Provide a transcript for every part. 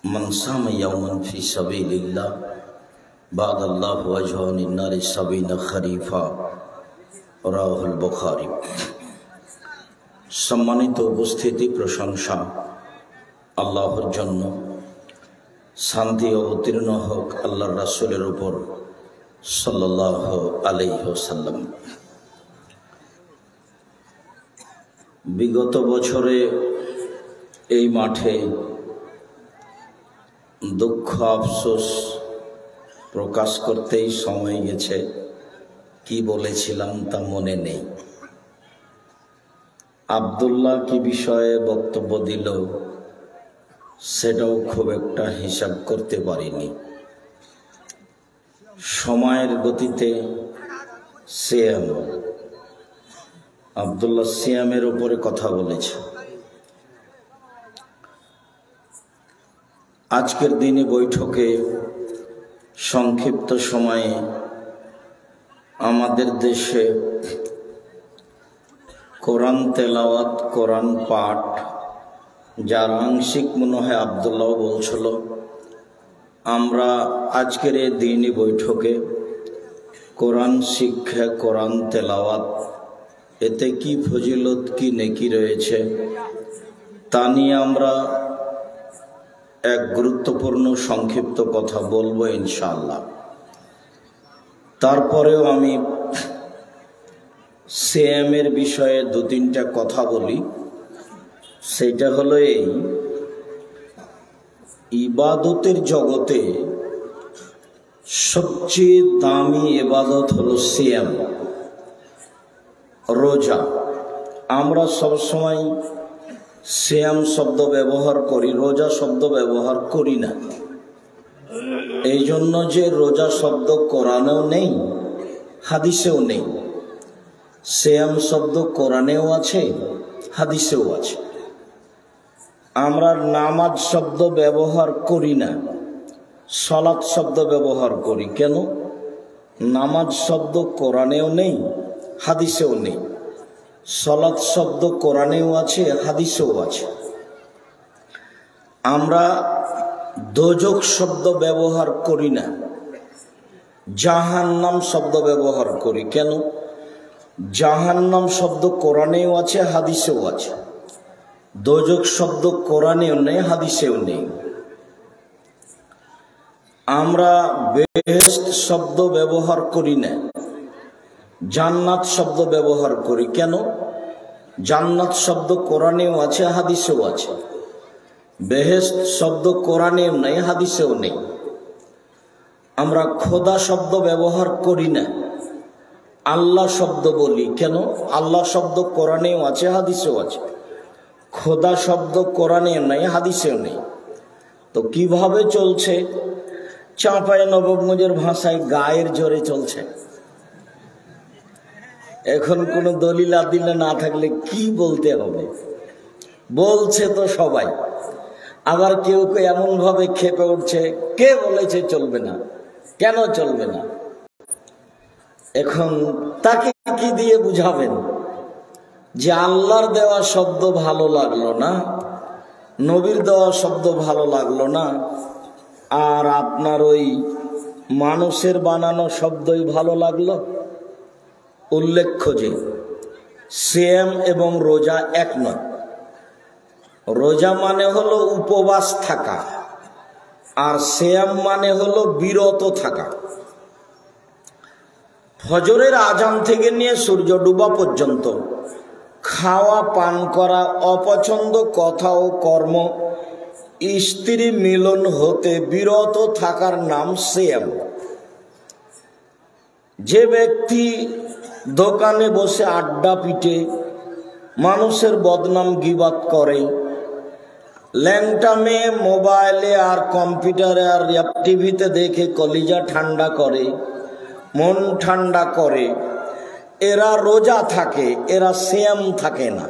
मन साम यौमन फी सबीलिल्लाह बादल्लाहु वजहन इन्नार सबीना खरीफा राहुल बुखारी। सम्मानित उपस्थिति प्रशंसा आल्लाहर जन्य, शांति अवतीर्ण होक आल्लाहर रासूलेर ऊपर सल्लल्लाहु आलैहि वसल्लम। विगत बछरे এই মাঠে दुख আফসোস प्रकाश करतेই समय গেছে, কি বলেছিলাম তা মনে নেই। আব্দুল্লাহ কি বিষয়ে বক্তব্য দিল সেটাও খুব একটা হিসাব করতে পারিনি। সময়ের গতিতে সিয়াম, আব্দুল্লাহ সিয়ামের উপরে কথা বলেছে। আজকের দিনে বৈঠকে সংক্ষিপ্ত সময়ে আমাদের দেশে কোরআন তেলাওয়াত, কোরআন পাঠ, যার আংশিক মনে হয় আব্দুল্লাহ বলছিল, আমরা আজকের এই দিনই বৈঠকে কোরআন শিক্ষা, কোরআন তেলাওয়াত, এতে কি ফজিলত কি নেকি রয়েছে তা নিয়ে আমরা এক গুরুত্বপূর্ণ সংক্ষিপ্ত কথা বলবো ইনশাআল্লাহ। তারপরেও আমি সিয়ামের বিষয়ে দু তিনটা কথা বলি। সেটা হলো এই, ইবাদতের জগতে সবচেয়ে দামি ইবাদত হলো সিয়াম, রোজা। আমরা সবসময় সিয়াম শব্দ ব্যবহার করি, রোজা শব্দ ব্যবহার করি না। এই জন্য যে রোজা শব্দ কোরআনেও নেই, হাদিসেও নেই। সিয়াম শব্দ কোরআনেও আছে, হাদিসেও আছে। আমরা নামাজ শব্দ ব্যবহার করি না, সালাত শব্দ ব্যবহার করি। কেন? নামাজ শব্দ কোরআনেও নেই, হাদিসেও নেই। সালাত শব্দ কোরআনেও আছে, হাদিসেও আছে। আমরা দোজখ শব্দ ব্যবহার করি না, জাহান্নাম শব্দ ব্যবহার করি। কেন? জাহান্নাম শব্দ কোরআনেও আছে, হাদিসেও আছে। দোজখ শব্দ কোরআনেও নেই, হাদিসেও নেই। আমরা বেহেশত শব্দ ব্যবহার করি না, জান্নাত শব্দ ব্যবহার করি। কেন? জান্নাত শব্দ কোরআনেও আছে, হাদিসেও আছে। বেহেশত শব্দ কোরআনেও নেই, হাদিসেও নেই। আমরা খোদা শব্দ ব্যবহার করি না, আল্লাহ শব্দ বলি। কেন? আল্লাহ শব্দ কোরআনেও আছে, হাদিসেও আছে। খোদা শব্দ কোরআনেও নেই, হাদিসেও নেই। তো কিভাবে চলছে? চাঁপাই নবাবগঞ্জের ভাষায় গায়ের জোরে চলছে। এখন কোন দলিল আদিল্লা না থাকলে কি বলতে হবে? বলছে তো সবাই। আবার কেউ কেউ এমন ভাবে খেপে উঠছে, কে বলেছে চলবে না? কেন চলবে না? এখন তাকে কি দিয়ে বুঝাবেন যে আল্লাহর দেওয়া শব্দ ভালো লাগলো না, নবীর দেওয়া শব্দ ভালো লাগলো না, আর আপনার ওই মানুষের বানানো শব্দই ভালো লাগলো? উল্লেখ্য যে সিয়াম এবং রোজা এক নয়। রোজা মানে হলো উপবাস থাকা, আর সিয়াম মানে হলো বিরত থাকা। ফজরের আজান থেকে নিয়ে সূর্য ডুবা পর্যন্ত খাওয়া পান করা, অপছন্দ কথা ও কর্ম, স্ত্রী মিলন হতে বিরত থাকার নাম সিয়াম। যে ব্যক্তি দোকানে বসে আড্ডা পিটে মানুষের বদনাম গিবাত করে, ল্যাংটা মেয়ে মোবাইলে আর কম্পিউটারে আর টিভিতে দেখে কলিজা ঠান্ডা করে, মন ঠান্ডা করে, এরা রোজা থাকে, এরা সিয়াম থাকে না।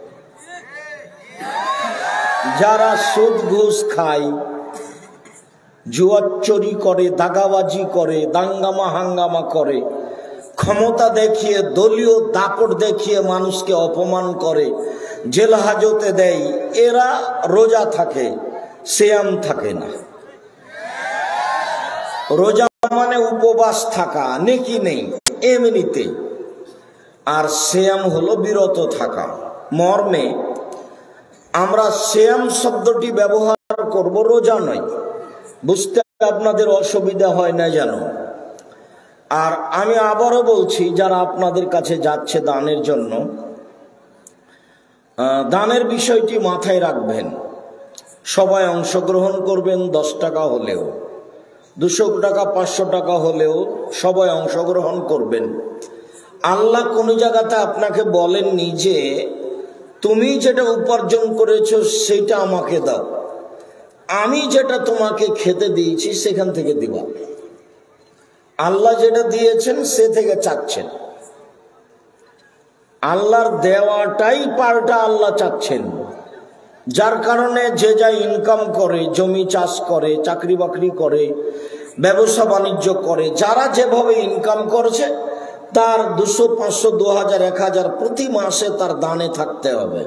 যারা সুদ ঘুষ খায়, জুয়াচুরি করে, দাগাবাজি করে, দাঙ্গামা হাঙ্গামা করে, ক্ষমতা দেখিয়ে, দলীয় দাপট দেখিয়ে মানুষকে অপমান করে, জেল হাজতে দেয়, এরা রোজা থাকে, সিয়াম থাকে না। রোজা মানে উপবাস থাকা, নেকি নেই এমনিতে। আর সিয়াম হলো বিরত থাকা। মর্মে আমরা সিয়াম শব্দটি ব্যবহার করব, রোজা নয়। বুঝতে আপনাদের অসুবিধা হয় না জানো। আর আমি আবারও বলছি, যারা আপনাদের কাছে যাচ্ছে দানের জন্য, দানের বিষয়টি মাথায় রাখবেন। সবাই অংশগ্রহণ করবেন, 10 টাকা হলেও, 200 টাকা, 500 টাকা হলেও সবাই অংশগ্রহণ করবেন। আল্লাহ কোন জায়গাতে আপনাকে বলেননি যে তুমি যেটা উপার্জন করেছো সেটা আমাকে দাও, আমি যেটা তোমাকে খেতে দিয়েছি সেখান থেকে দিবা। আল্লাহ যেটা দিয়েছেন সে থেকে চাচ্ছেন। আল্লাহর দেওয়াটাই পাল্টা আল্লাহ চাচ্ছেন। যার কারণে যে যা ইনকাম করে, জমি চাষ করে, চাকরি বাকরি করে, ব্যবসা বাণিজ্য করে, যারা যেভাবে ইনকাম করছে তার 200, 500, 2000, 1000 প্রতি মাসে তার দানে থাকতে হবে।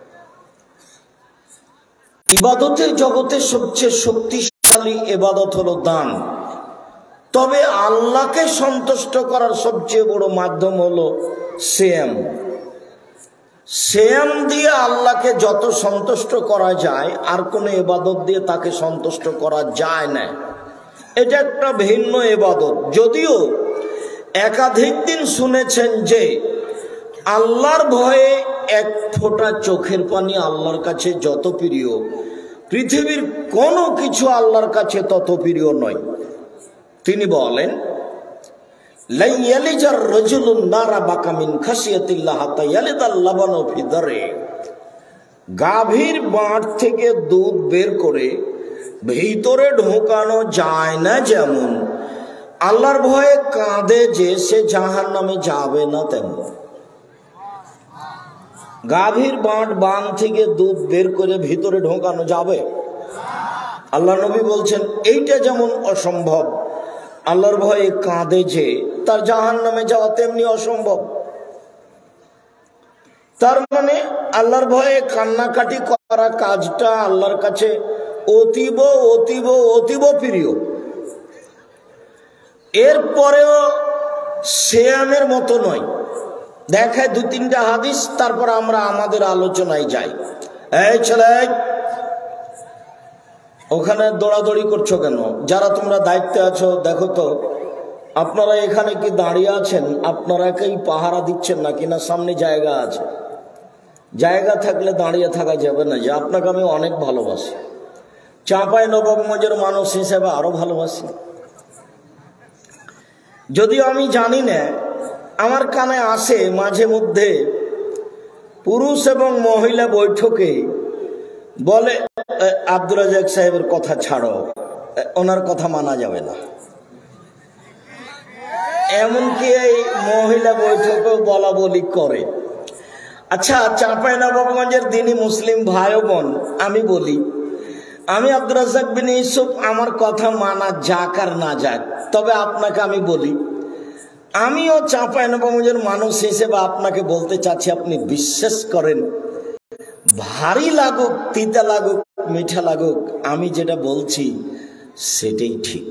ইবাদতের জগতে সবচেয়ে শক্তিশালী ইবাদত হলো দান। তবে আল্লাহকে সন্তুষ্ট করার সবচেয়ে বড় মাধ্যম হলো সিয়াম। সিয়াম দিয়ে আল্লাহকে যত সন্তুষ্ট করা যায় আর কোন ইবাদত দিয়ে তাকে সন্তুষ্ট করা যায় না। এটা একটা ভিন্ন ইবাদত। যদিও একাধিক দিন শুনেছেন যে আল্লাহর ভয়ে এক ফোঁটা চোখের পানি আল্লাহর কাছে যত প্রিয়, পৃথিবীর কোনো কিছু আল্লাহর কাছে তত প্রিয় নয়। তিনি বলেন, গাভীর বাঁট থেকে দুধ বের করে ভিতরে ঢোকানো যায় না, যেমন আল্লাহর ভয়ে কাঁদে যে সে জাহান্নামে যাবে না, তেমন গাভীর বাঁট থেকে দুধ বের করে ভিতরে ঢোকানো যাবে? আল্লাহ নবী বলছেন এইটা যেমন অসম্ভব, আল্লাহর ভয়ে কাঁদে যে তার জাহান্নামে যাওয়া তেমনি অসম্ভব। তার মানে আল্লাহর ভয়ে কান্নাকাটি করা কাজটা আল্লাহর কাছে অতীব অতীব অতীব প্রিয়। এরপরেও সিয়ামের মতো নয়। দেখায় 2-3টা হাদিস, তারপর আমরা আমাদের আলোচনায় যাই। এই ছেলে, ওখানে দৌড়াদৌড়ি করছো কেন? যারা তোমরা দায়িত্বে আছো দেখো তো, আপনারা এখানে কি দাঁড়িয়ে আছেন? আপনারা কি পাহারা দিচ্ছেন নাকি, না সামনে জায়গা আছে? জায়গা থাকলে দাঁড়িয়ে থাকা যাবে না। যে আপনাকে আমি অনেক ভালোবাসি, চাঁপাইনবাবগঞ্জের মানুষ হিসেবে আরো ভালোবাসি। যদিও আমি জানি না, আমার কানে আসে মাঝে মধ্যে পুরুষ এবং মহিলা বৈঠকে বলে, আব্দুর রাজ্জাক সাহেবের কথা ছাড়ো, ওনার কথা মানা যাবে না। এমনকি এই মহিলা বৈঠকেও বলা বলি করে। আচ্ছা, চাঁপাইনবাবগঞ্জের দিনী মুসলিম ভাই বোন, আমি বলি, আমি আব্দুর রাজ্জাক বিন ইউসুফ, আমার কথা মানা যাক আর না যাক, তবে আপনাকে আমি বলি, আমিও চাঁপাইনবাবগঞ্জের মানুষ হিসেবে আপনাকে বলতে চাচ্ছি, আপনি বিশ্বাস করেন, ভারী লাগুক, তিতা লাগুক, মিঠা লাগুক, আমি যেটা বলছি সেটাই ঠিক।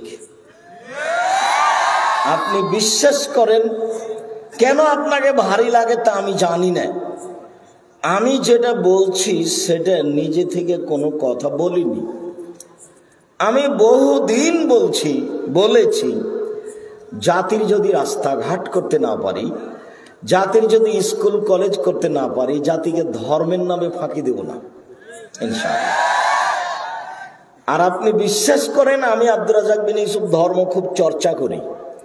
আপনি বিশ্বাস করেন। কেন আপনাকে ভারী লাগে তা আমি জানি না। আমি যেটা বলছি সেটা নিজে থেকে কোনো কথা বলিনি। আমি বহুদিন বলেছি, জাতির যদি রাস্তাঘাট করতে না পারি, জাতির যদি স্কুল কলেজ করতে না পারি, জাতিকে ধর্মের নামে ফাঁকি দেব না ইনশাআল্লাহ। আর আপনি বিশ্বাস করেন, আমি আব্দুর রাজ্জাক বিন ইউসুফ ধর্ম খুব চর্চা করি।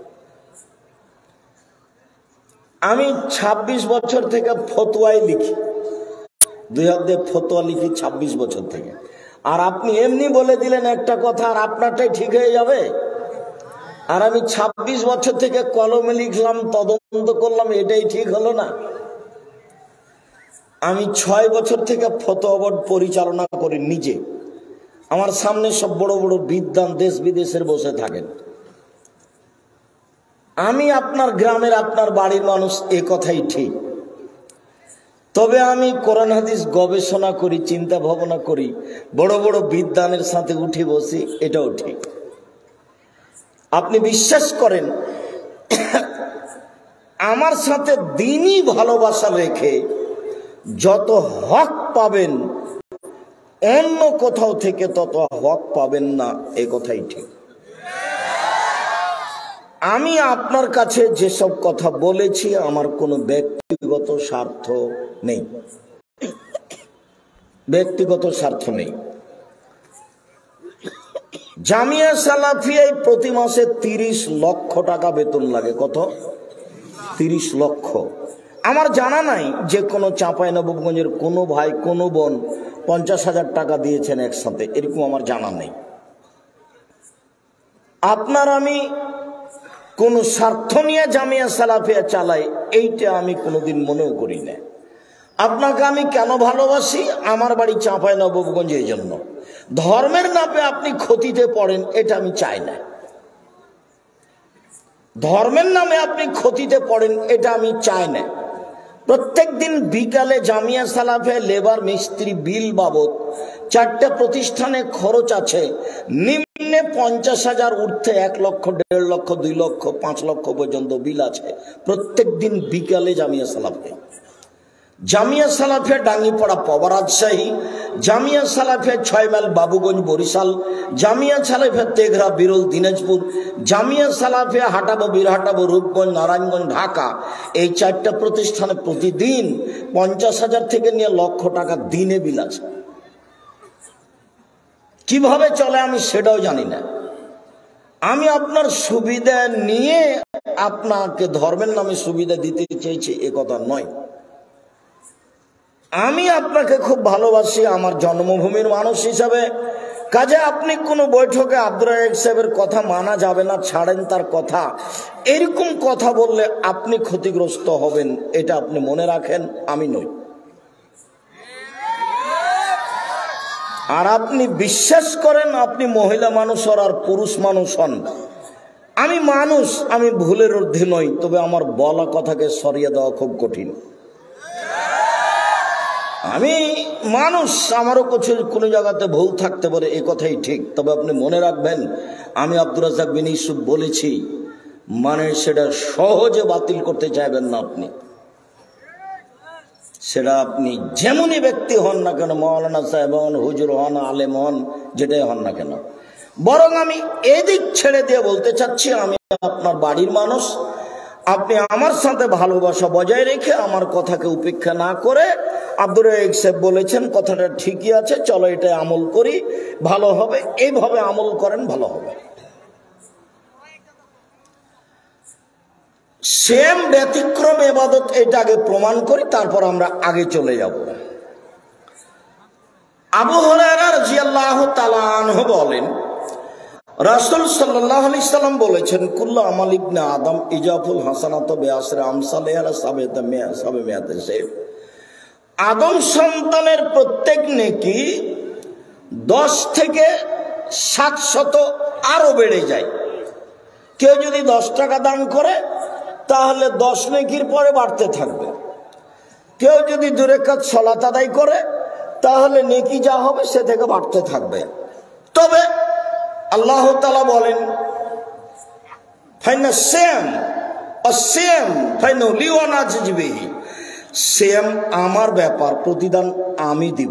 আমি 26 বছর থেকে ফতোয়ায় লিখি, 2 হাত দিয়ে ফতোয়া লিখি 26 বছর থেকে। আর আপনি এমনি বলে দিলেন একটা কথা আর আপনারটাই ঠিক হয়ে যাবে? আর আমি 26 বছর থেকে কলমে লিখলাম, তদন্ত করলাম, এটাই ঠিক হলো না? আমি 6 বছর থেকে ফতোয়া বোর্ড পরিচালনা করি নিজে। আমার সামনে সব বড় বড় বিদ্বান দেশ বিদেশের বসে থাকেন। আমি আপনার গ্রামের, আপনার বাড়ির মানুষ, এ কথাই ঠিক। তবে আমি কোরআন হাদিস গবেষণা করি, চিন্তা ভাবনা করি, বড় বড় বিদ্বানের সাথে উঠে বসি, এটাও ঠিক। আপনি বিশ্বাস করেন আমার সাথে দিনই ভালোবাসা রেখে যত হক পাবেন অন্য কোথাও থেকে তত হক পাবেন না, এ কথাই ঠিক। আমি আপনার কাছে যেসব কথা বলেছি আমার কোনো ব্যক্তিগত স্বার্থ নেই, ব্যক্তিগত স্বার্থ নেই। জামিয়া সালাফিয়ায় প্রতি মাসে 30 লক্ষ টাকা বেতন লাগে। কত? 30 লক্ষ। আমার জানা নাই যে কোনো চাঁপাইনবাবগঞ্জের কোনো ভাই কোনো বোন 50,000 টাকা দিয়েছেন একসাথে, এরকম আমার জানা নেই। আপনার আমি কোন স্বার্থ নিয়ে জামিয়া সালাফিয়া চালাই এইটা আমি কোনোদিন মনেও করি না। আপনাকে আমি কেন ভালোবাসি? আমার বাড়ি চাঁপাইনবাবগঞ্জ, এই জন্য। ধর্মের নামে আপনি ক্ষতিতে পড়েন এটা আমি চাই না। ধর্মের নামে আপনি ক্ষতিতে পড়েন এটা আমি চাই না। প্রত্যেক দিন বিকালে জামিয়া সালাফিয়া লেবার মিস্ত্রি বিল বাবদ 4টে প্রতিষ্ঠানে খরচ আছে, নিম্নে 50,000 উঠতে 1 লক্ষ, 1.5 লক্ষ, 2 লক্ষ, 5 লক্ষ পর্যন্ত বিল আছে প্রত্যেক দিন বিকালে জামিয়া সালাফিয়া। জামিয়া সালাফিয়া ডাঙ্গিপাড়া পাওয়া রাজশাহী, জামিয়া সালাফিয়া 6 মাইল বাবুগঞ্জ বরিশাল, জামিয়া সালাফিয়া তেঘরা বিরল দিনাজপুর, জামিয়া সালাফিয়া হাটাবো বীরহাটাবো রূপগঞ্জ নারায়ণগঞ্জ ঢাকা। এই 4টা প্রতিষ্ঠানে প্রতিদিন 50,000 থেকে নিয়ে লক্ষ টাকা দিনে বিল আছে। কিভাবে চলে আমি সেটাও জানি না। আমি আপনার সুবিধা নিয়ে আপনাকে ধর্মের নামে সুবিধা দিতে চেয়েছি এ কথা নয়। আমি আপনাকে খুব ভালোবাসি আমার জন্মভূমির মানুষ হিসাবে। কাজে আপনি কোনো বৈঠকে আব্দুর রাজ্জাক সাহেবের কথা মানা যাবে না, ছাড়েন তার কথা, এরকম কথা বললে আপনি ক্ষতিগ্রস্ত হবেন, এটা আপনি মনে রাখেন, আমি নই। আর আপনি বিশ্বাস করেন আপনি মহিলা মানুষ আর পুরুষ মানুষ হন, আমি মানুষ, আমি ভুলের ঊর্ধ্বে নই, তবে আমার বলা কথাকে সরিয়ে দেওয়া খুব কঠিন। আমি মানুষ, আমারও কোনো জায়গাতে ভুল থাকতে পারে, এ কথাই ঠিক। তবে আপনি মনে রাখবেন আমি আব্দুর রাজ্জাক বিন ইউসুফ বলেছি মানে সেটা সহজে বাতিল করতে চাইবেন না আপনি। সেটা আপনি যেমনই ব্যক্তি হন না কেন, মাওলানা সাহেব হন, হুজুর হন, আলেম হন, যেটাই হন না কেন, বরং আমি এদিক ছেড়ে দিয়ে বলতে চাচ্ছি আমি আপনার বাড়ির মানুষ। আপনি আমার সাথে ভালোবাসা বজায় রেখে আমার কথাকে উপেক্ষা না করে আব্দুর রাজ্জাক সাহেব বলেছেন কথাটা ঠিকই আছে, চলো এটা আমল করি, ভালো হবে, এইভাবে আমল করেন, ভালো হবে। সেম ব্যতিক্রম ইবাদত, এটা আগে প্রমাণ করি, তারপর আমরা আগে চলে যাব। আবু হুরায়রা রাদিয়াল্লাহু তাআলা আনহু বলেন রাসূল সাল্লাল্লাহু আলাইহি সাল্লাম বলেছেন কুল্লু আমাল ইবনে আদম ইজাফুল হাসানাতু বিআশরি আমসালিহা সাবিতা মিয়া সাবিয়াতে সাইফ। আদম সন্তানের প্রত্যেক নেকি 10 থেকে 700 আরো বেড়ে যায়। কেউ যদি 10 টাকা দান করে তাহলে 10 নেকির পরে বাড়তে থাকবে। কেউ যদি 2 রাকাত সালাত আদায় করে তাহলে নেকি যা হবে সে থেকে বাড়তে থাকবে। তবে আল্লাহ তাআলা বলেন ফাইনা সিয়াম আসিয়াম ফাইনা লিওয়ানা জিবিহি, সিয়াম আমার ব্যাপার, প্রতিদান আমি দিব।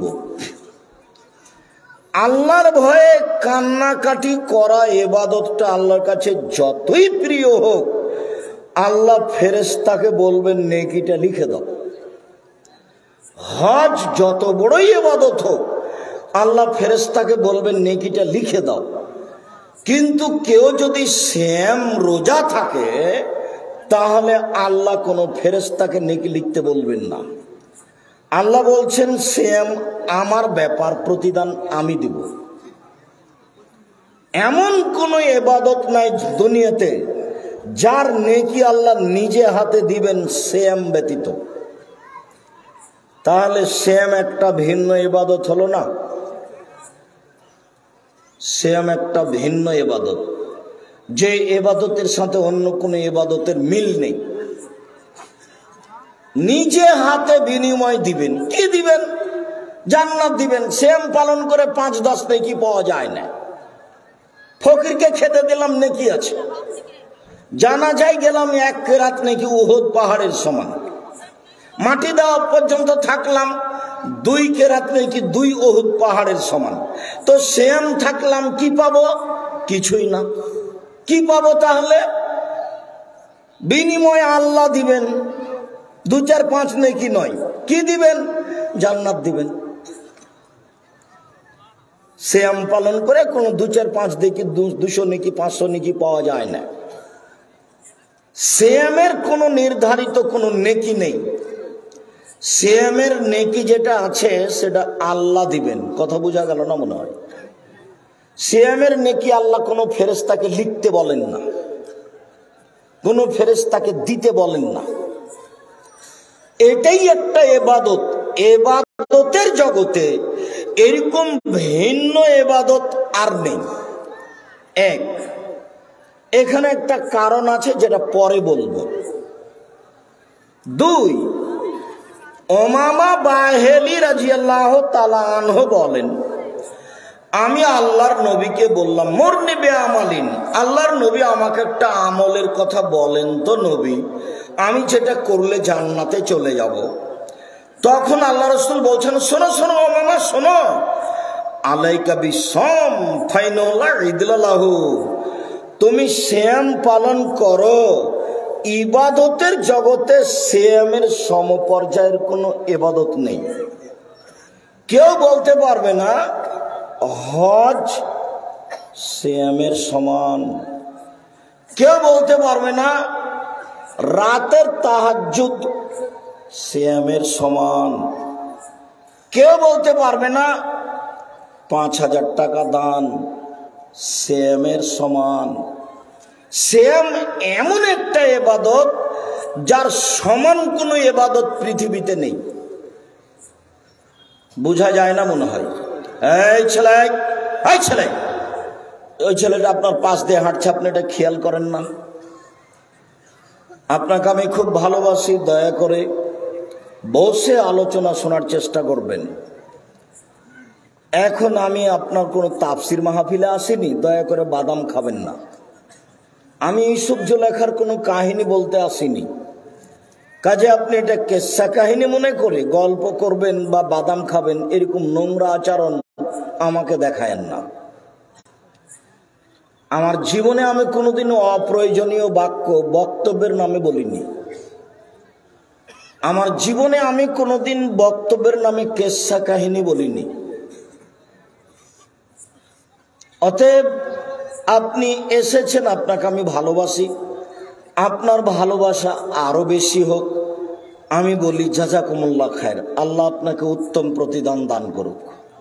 আল্লাহর ভয়ে কান্নাকাটি করা ইবাদতটা আল্লাহর কাছে যতই প্রিয় হোক, আল্লাহ ফেরেশতাকে বলবেন নেকিটা লিখে দাও। হজ যত বড়ই ইবাদত হোক, আল্লাহ ফেরেশতাকে বলবেন নেকিটা লিখে দাও। কিন্তু কেউ যদি সিয়াম রোজা থাকে তাহলে আল্লাহ কোনো ফেরেশতাকে নেকি লিখতে বলবেন না। আল্লাহ বলছেন সিয়াম আমার ব্যাপার, প্রতিদান আমি দিব। এমন কোন ইবাদত নাই দুনিয়াতে যার নেকি আল্লাহ নিজে হাতে দিবেন সিয়াম ব্যতীত। তাহলে সিয়াম একটা ভিন্ন ইবাদত হলো না? সিয়াম একটা ভিন্ন ইবাদত, যে ইবাদতের সাথে অন্য কোনো ইবাদতের মিল নেই। নিজে হাতে বিনিময় দিবেন। কি দিবেন? জান্নাত দিবেন। সিয়াম পালন করে 5-10 নেকি পাওয়া যায় না। ফকিরকে খেতে দিলাম, নেকি আছে। জানাজায় গেলাম, 1 কেরাত নেকি উহুদ পাহাড়ের সমান। মাটি দেওয়া পর্যন্ত থাকলাম, 2 কেরাত নেকি 2 উহুদ পাহাড়ের সমান। তো সিয়াম থাকলাম, কি পাবো? কিছুই না। কি পাবো তাহলে? বিনিময় আল্লাহ দিবেন, 2-4-5 নেকি নয়। কি দিবেন? জান্নাত দিবেন। সিয়াম পালন করে কোনো 2-4-5 নেকি, 200 নেকি, 500 নেকি পাওয়া যায় না। সিয়ামের কোনো নির্ধারিত কোনো নেকি নেই। সিয়ামের নেকি যেটা আছে সেটা আল্লাহ দিবেন। কথা বোঝা গেল না মনে হয়? সিয়ামের নেকি আল্লাহ কোনো ফেরেশতাকে লিখতে বলেন না, কোনো ফেরেশতাকে দিতে বলেন না। এটাই একটা ইবাদত। ইবাদতের জগতে এরকম ভিন্ন ইবাদত আর নেই। এক, এখানে একটা কারণ আছে যেটা পরে বলবো। 2, উমামা বাহেলি রাদিয়াল্লাহু তাআলা আনহু বলেন, আমি আল্লাহর নবীকে বললাম, মুরনি বিআমালিন, আল্লাহর নবী আমাকে একটা আমলের কথা বলেন তো নবী, আমি যেটা করলে জান্নাতে চলে যাব। তখন আল্লাহ রাসূল বলছেন, শোনো শোনো উমামা শোনো, আলাইকা বিসম ফাইনাল্লাহ ইদলালাহু, তুমি সিয়াম পালন করো। ইবাদতের জগতে সিয়ামের সমপর্যায়ের কোনো ইবাদত নেই। কেউ বলতে পারবে না হজ সিয়ামের সমান। কেউ বলতে পারবে না রাতের তাহাজ্জুদ সিয়ামের সমান। কেউ বলতে পারবে না 5000 টাকা দান সিয়ামের সমান। সিয়াম এমন একটা ইবাদত যার সমান কোনো ইবাদত পৃথিবীতে নেই। বোঝা যায় না মনে হয়? এই ছেলে, এই ছেলে, ওই ছেলেটা আপনার পাশ দিয়ে হাঁটছে, আপনি এটা খেয়াল করেন না? আপনাকে আমি খুব ভালোবাসি, দয়া করে বসে আলোচনা শোনার চেষ্টা করবেন। এখন আমি আপনার কোনো তাফসির মাহফিলে আসিনি, দয়া করে বাদাম খাবেন না। আমি ইউসুফ জুলেখার কোনো কাহিনী বলতে আসিনি। কাজে আপনি এটা কেসা কাহিনী মনে করে গল্প করবেন বা বাদাম খাবেন, এরকম নোংরা আচরণ আমাকে দেখায়েন না। আমার জীবনে আমি কোনোদিনও অপ্রয়োজনীয় বাক্য বক্তব্যের নামে বলিনি। আমার জীবনে আমি কোনোদিন বক্তব্যের নামে কেসা কাহিনী বলিনি। অতএব আপনি এসেছেন, আপনাকে আমি ভালোবাসি, আপনার ভালোবাসা আরো বেশি হোক। আমি বলি জাযাকুমুল্লাহ খায়র, আল্লাহ আপনাকে উত্তম প্রতিদান দান করুক।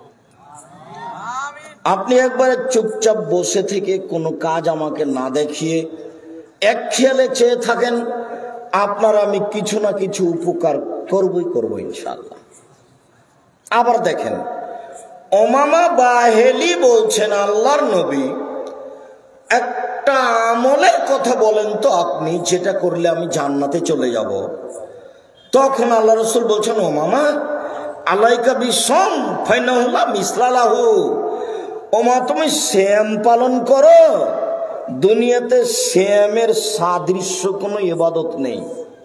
আপনি একবারে চুপচাপ বসে থেকে কোনো কাজ আমাকে না দেখিয়ে এক খেয়ালে চেয়ে থাকেন, আপনার আমি কিছু না কিছু উপকার করবই ইনশাআল্লাহ। আবার দেখেন, উমামা বাহেলি বলছেন, আল্লাহর নবী একটা আমলের কথা বলেন তো আপনি, যেটা করলে আমি জান্নাতে চলে যাব। তখন আল্লাহ রাসূল বলছেন, উমামা আলাইকা বিসম ফাইনাল্লাহ মিসলালাহু, ওমা তুমি সিয়াম পালন করো। দুনিয়াতে সিয়ামের সাদৃশ্য কোনো ইবাদত নেই।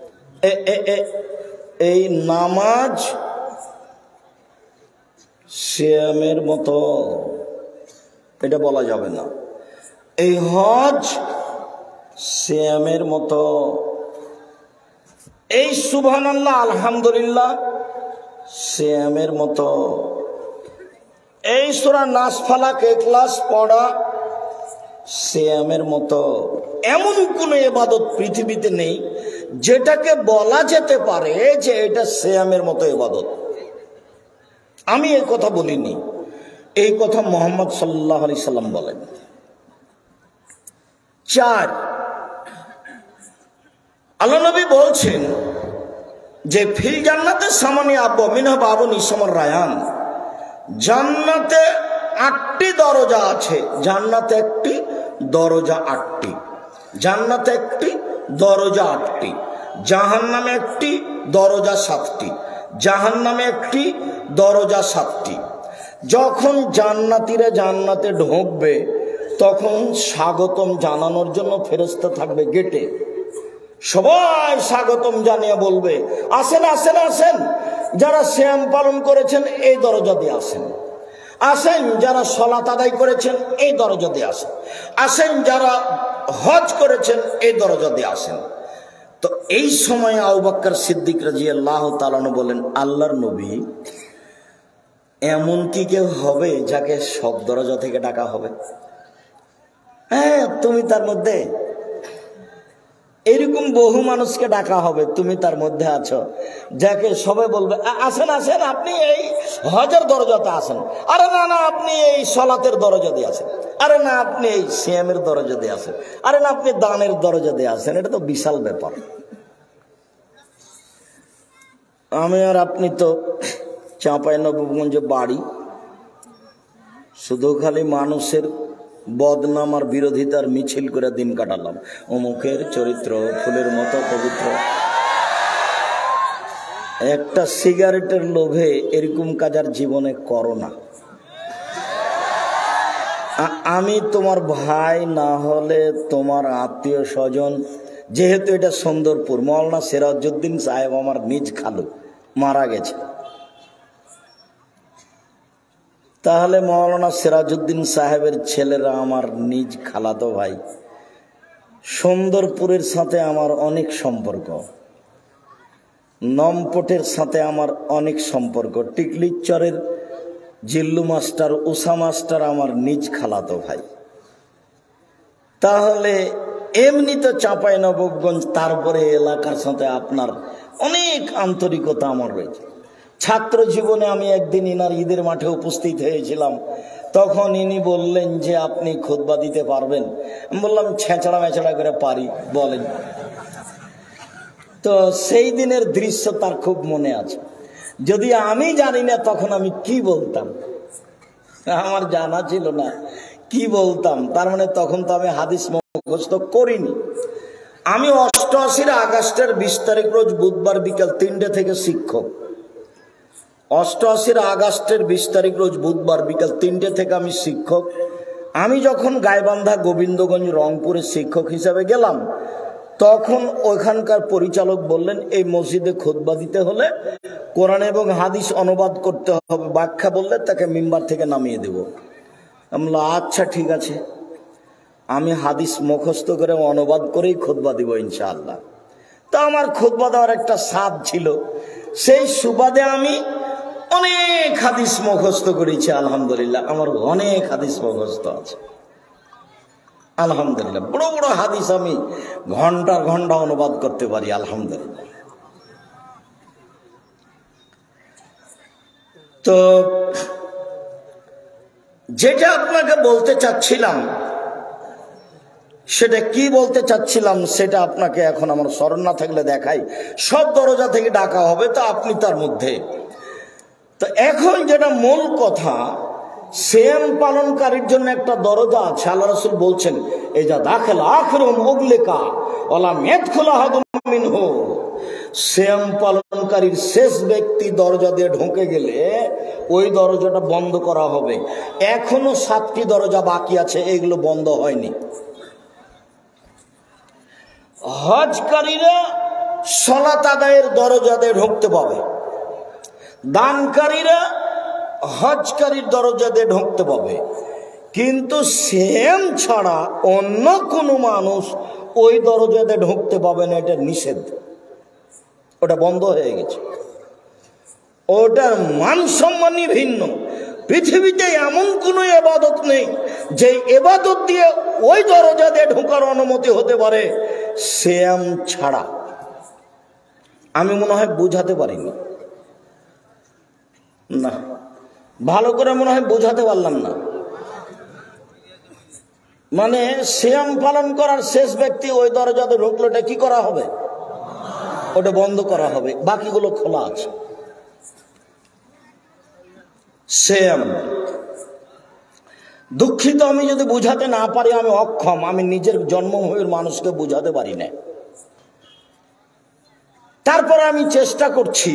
এই নামাজ সিয়ামের মতো এটা বলা যাবে না। এই হজ সিয়ামের মতো, এই সুবহানাল্লাহ আলহামদুলিল্লাহ সিয়ামের মতো, এই সূরা নাস ফালাক ইখলাস পড়া সিয়ামের মতো। এমন কোন ইবাদত পৃথিবীতে নেই যেটাকে বলা যেতে পারে যে এটা সিয়ামের মতো ইবাদত। আমি এই কথা বলিনি, এই কথা মুহাম্মদ সাল্লাল্লাহু আলাইহি সাল্লাম বলেন। 4, আল্লাহ নবী বলছেন যে ফিল জান্নাতে সামানি আব্বা মিনহা বাবুন ইসমর রায়ান, জান্নাতে 8টি দরজা আছে। জান্নাতে একটি দরজা 8টি, জান্নাতে একটি দরজা 8টি, জাহান্নামে একটি দরজা 7টি, জাহান্নামে একটি, দরজা 7টি। যখন জান্নাতীরা জান্নাতে ঢুকবে তখন স্বাগতম জানানোর জন্য ফেরেশতা থাকবে গেটে। সবাই স্বাগতম জানিয়ে বলবে, আসেন আসেন আসেন, যারা সিয়াম পালন করেছেন এই দরজা দিয়ে আসেন, আসেন যারা সালাত আদায় করেছেন এই দরজা দিয়ে আসেন, আসেন যারা হজ করেছেন এই দরজা দিয়ে আসেন। তো এই সময় আবু বকর সিদ্দিক রাদিয়াল্লাহু তাআলা আনহু বলেন, আল্লাহর নবী, এমন কি কেউ হবে যাকে সব দরজা থেকে ডাকা হবে? হ্যাঁ, তুমি তার মধ্যে। এরকম বহু মানুষকে ডাকা হবে, তুমি তার মধ্যে আছো, যাকে সবাই বলবে আসেন আসেন, আপনি এই হজের দরজাতে আসেন, আরে না না আপনি এই সালাতের দরজা দিয়ে আসেন, আরে না আপনি এই সিয়ামের দরজা দিয়ে আসেন, আরে না আপনি দানের দরজা দিয়ে আসেন। এটা তো বিশাল ব্যাপার। আমি আর আপনি তো চাঁপাইনবাবগঞ্জে বাড়ি, শুধু খালি মানুষের বদনাম আর বিরোধিতার মিছিল করে দিন কাটালাম। অমুকের চরিত্র ফুলের মতো পবিত্র। একটা সিগারেটের লোভে এরকম কাজ আর জীবনে করো না। আমি তোমার ভাই না হলে তোমার আত্মীয় স্বজন, যেহেতু এটা সুন্দরপুর, মাওলানা সিরাজউদ্দিন সাহেব আমার নিজ খালু, মারা গেছে, তাহলে মাওলানা সিরাজউদ্দিন সাহেবের ছেলেরা আমার নিজ খালাতো ভাই। সুন্দরপুরের সাথে আমার অনেক সম্পর্ক, নমপটের সাথে আমার অনেক সম্পর্ক, টিকলিচরের জিল্লু মাস্টার, উষা মাস্টার আমার নিজ খালাতো ভাই। তাহলে এমনি তো চাঁপাইনবাবগঞ্জ, তারপরে এলাকার সাথে আপনার অনেক আন্তরিকতা আমার রয়েছে। ছাত্র জীবনে আমি একদিন ইনার ঈদের মাঠে উপস্থিত হয়েছিলাম, তখন ইনি বললেন যে আপনি খুতবা দিতে পারবেন? আমি বললাম ছেঁচড়া মেচড়া করে পারি, বলেন। তো সেই দিনের দৃশ্য তার খুব মনে আছে। যদি আমি জানি না তখন আমি কি বলতাম, আমার জানা ছিল না কি বলতাম। তার মানে তখন তো আমি হাদিস মুখস্থ করিনি। আমি 88 আগস্টের 20 তারিখ রোজ বুধবার বিকাল 3টে থেকে শিক্ষক। 88 আগস্টের 20 তারিখ রোজ বুধবার বিকাল 3টে থেকে আমি শিক্ষক। আমি যখন গাইবান্ধা গোবিন্দগঞ্জ রংপুরে শিক্ষক হিসাবে গেলাম, তখন ওইখানকার পরিচালক বললেন এই মসজিদে খুতবা দিতে হলে কোরআন এবং হাদিস অনুবাদ করতে হবে, ব্যাখ্যা বললে তাকে মিম্বার থেকে নামিয়ে দেব। আমি বললাম আচ্ছা ঠিক আছে, আমি হাদিস মুখস্থ করে অনুবাদ করেই খুতবা দিব ইনশাআল্লাহ। তা আমার খুতবা দেওয়ার একটা স্বাদ ছিল, সেই সুবাদে আমি অনেক হাদিস মুখস্থ করেছি। আলহামদুলিল্লাহ আমার অনেক হাদিস মুখস্থ আছে, আলহামদুলিল্লাহ। বড় বড় হাদিস আমি ঘন্টার ঘন্টা অনুবাদ করতে পারি, আলহামদুলিল্লাহ। তো যেটা আপনাকে বলতে চাচ্ছিলাম, সেটা কি বলতে চাচ্ছিলাম সেটা আপনাকে এখন আমার স্মরণ না থাকলে দেখাই। সব দরজা থেকে ডাকা হবে, তো আপনি তার মধ্যে। তো এখন যেটা মূল কথা, সিয়াম পালনকারীর জন্য একটা দরজা আছে। আল্লাহ রাসূল বলছেন, এই যা দাখিল আখিরুম উগলিকা ওয়ালা ইয়াদখুলু আহাদুম মিনহু। সিয়াম পালনকারীর শেষ ব্যক্তি দরজা দিয়ে ঢুকে গেলে ওই দরজাটা বন্ধ করা হবে। এখনো 7টি দরজা বাকি আছে, এগুলো বন্ধ হয়নি। হজকারীরা সালাত আদায়ের দরজা দিয়ে ঢুকতে পাবে, দানকারীরা হজকারীর দরজা দিয়ে ঢুকতে পাবে, কিন্তু সিয়াম ছাড়া অন্য কোনো মানুষ ওই দরজা দিয়ে ঢুকতে পাবে না, এটা নিষেধ। ওটা বন্ধ হয়ে গেছে, ওটার মান সম্মানই ভিন্ন। পৃথিবীতে এমন কোনো ইবাদত নেই যে ইবাদত দিয়ে ওই দরজা দিয়ে ঢোকার অনুমতি হতে পারে সিয়াম ছাড়া। আমি মনে হয় বুঝাতে পারিনি, না ভালো করে মনে হয় বোঝাতে পারলাম না। মানে সিয়াম পালন করার শেষ ব্যক্তি ওই দরজাতে ঢুকলে ওটা কি করা হবে? ওটা বন্ধ করা হবে, বাকিগুলো খোলা আছে। সিয়াম, দুঃখিত আমি যদি বুঝাতে না পারি, আমি অক্ষম, আমি নিজের জন্মভূমির মানুষকে বুঝাতে পারি না। তারপর আমি চেষ্টা করছি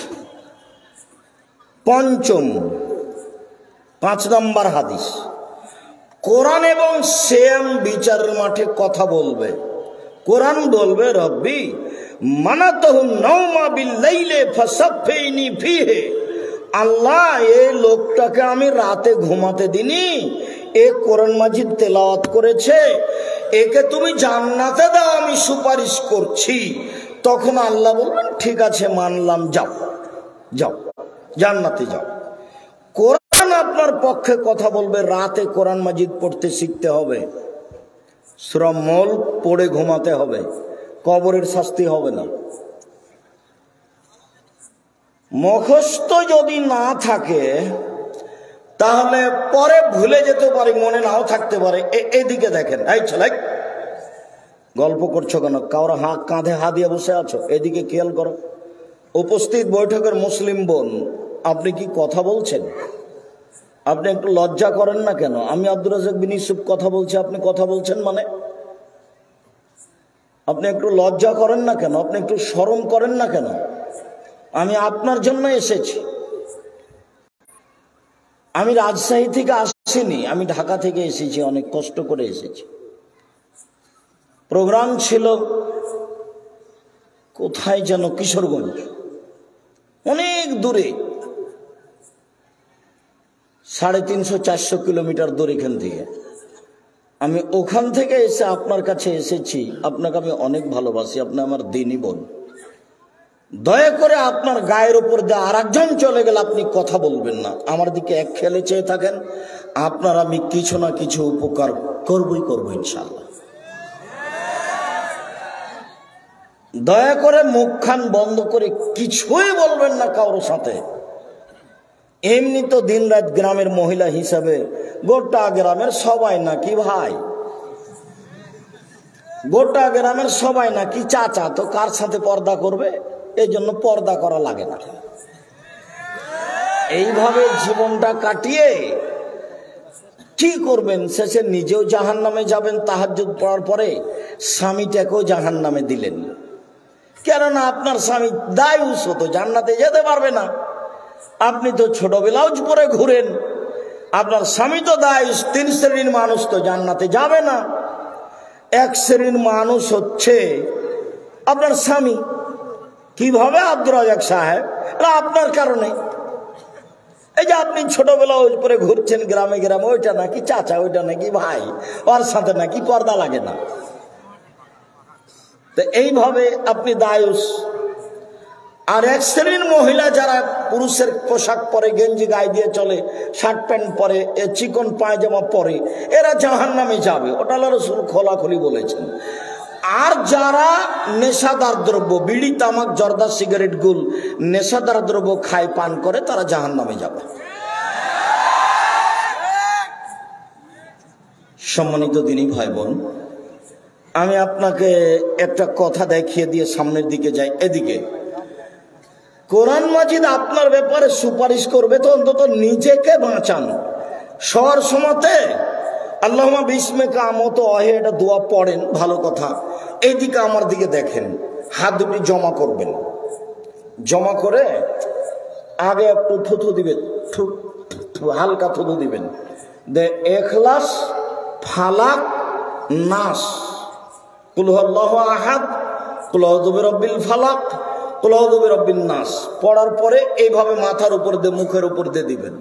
পঞ্চম 5 নম্বর হাদিস, কোরআন এবং সিয়াম বিচারের মাঠে কথা বলবে। কোরআন বলবে রব্বি মানাতাহু নাওমা বিল্লাইলি ফাসাফিনি ফিহি, আল্লাহ এই লোকটাকে আমি রাতে ঘুমাতে দিনি, এ কোরআন মাজিদ তেলাওয়াত করেছে, একে তুমি জান্নাতে দাও, আমি সুপারিশ করছি। তখন আল্লাহ বলবেন ঠিক আছে মানলাম, যাও যাও জান্নাতে যাও। কোরআন আপনার পক্ষে কথা বলবে, রাতে কোরআন মাজিদ পড়তে শিখতে হবে, সূরা মুলক পড়ে ঘুমাতে হবে, কবরের শাস্তি হবে না। মুখস্থ যদি না থাকে তাহলে পরে ভুলে যেতে পারে, মনে নাও থাকতে পারে। এদিকে দেখেন, এই ছেলে গল্প করছো কেন, কারো কাঁধে হাত দিয়ে বসে আছো, এদিকে খেয়াল করো। উপস্থিত বৈঠকের মুসলিম বোন, আপনি কি কথা বলছেন? আপনি একটু লজ্জা করেন না কেন? আমি আব্দুর রাজ্জাক বিন ইউসুফ কথা বলছি, আপনি কথা বলছেন মানে? আপনি একটু লজ্জা করেন না কেন? আপনি একটু শরম করেন না কেন? আমি আপনার জন্য এসেছি। আমি রাজশাহী থেকে আসিনি, আমি ঢাকা থেকে এসেছি, অনেক কষ্ট করে এসেছি। প্রোগ্রাম ছিল কোথায় যেন, কিশোরগঞ্জ, অনেক দূরে, 350-400 কিলোমিটার দূর এখান থেকে। আমি ওখান থেকে এসে আপনার কাছে এসেছি। আপনাকে আমি অনেক ভালোবাসি, আপনি আমার দিনী বোন। দয়া করে আপনার গায়ের উপর দিয়ে আর একজন চলে গেলে আপনি কথা বলবেন না, আমার দিকে এক খেয়ালে চেয়ে থাকেন। আপনার আমি কিছু না কিছু উপকার করবই করব ইনশাআল্লাহ। দয়া করে মুখখান বন্ধ করে কিছুই বলবেন না কারোর সাথে। এমনি তো দিন রাত গ্রামের মহিলা হিসাবে গোটা গ্রামের সবাই নাকি ভাই, গোটা গ্রামের সবাই নাকি চাচা, তো কার সাথে পর্দা করবে? এই জন্য পর্দা করা লাগে না। এইভাবে জীবনটা কাটিয়ে কি করবেন? শেষে নিজেও জাহান্নামে যাবেন, তাহাজ্জুদ পড়ার পরে স্বামীটাকেও জাহান্নামে দিলেন। কেননা আপনার স্বামী দায়ুস, তো জান্নাতে যেতে পারবে না। আপনি তো ছোট ব্লাউজ পরে ঘুরেন, আপনার স্বামী তো দায়ুস। 3 শ্রেণীর মানুষ তো জান্নাতে যাবে না। এক শ্রেণীর মানুষ হচ্ছে আপনার স্বামী। কিভাবে আব্দুর রাজ্জাক সাহেব? আপনার কারণে। এই যে আপনি ছোট ব্লাউজ পরে ঘুরছেন গ্রামে গ্রামে, ওইটা নাকি চাচা, ওইটা নাকি ভাই, ওর সাথে নাকি পর্দা লাগে না। তো এইভাবে আপনি দায়ুস। আর এক শ্রেণীর মহিলা যারা পুরুষের পোশাক পরে, গেঞ্জি গায়ে দিয়ে চলে, শার্ট প্যান্ট পরে, চিকন পায়জামা পরে, এরা জাহান্নামে যাবে। ওটা আল্লাহ রাসূল খোলাখুলি বলেছেন। আর যারা নেশাদার দ্রব্য, বিড়ি, তামাক, জর্দা, সিগারেট, গুল, নেশাদার দ্রব্য খায়, পান করে, তারা জাহান্নামে যাবে। সম্মানিত দিনী ভাই বোন, আমি আপনাকে একটা কথা দেখিয়ে দিয়ে সামনের দিকে যাই। এদিকে কোরআন মাজিদ আপনার ব্যাপারে সুপারিশ করবে, তো অন্তত নিজেকে বাঁচান। সর সময়তে আল্লাহুম্মা বিসমিকা আমত ওয়াহে, এটা দোয়া পড়েন, ভালো কথা। এইদিকে আমার দিকে দেখেন, হাত দুটি জমা করবেন। জমা করে আগে একটু থুথু দিবেন, হালকা থুথু দিবেন। দে ইখলাস, ফালাক, নাস, কুল হুয়াল্লাহু আহাদ, কুল আউযু বিরাব্বিল ফালাক, কুল আউযু বিরাব্বিন নাস পড়ার পরে এইভাবে মাথার উপর দিয়ে, মুখের উপর দিয়ে দিবেন।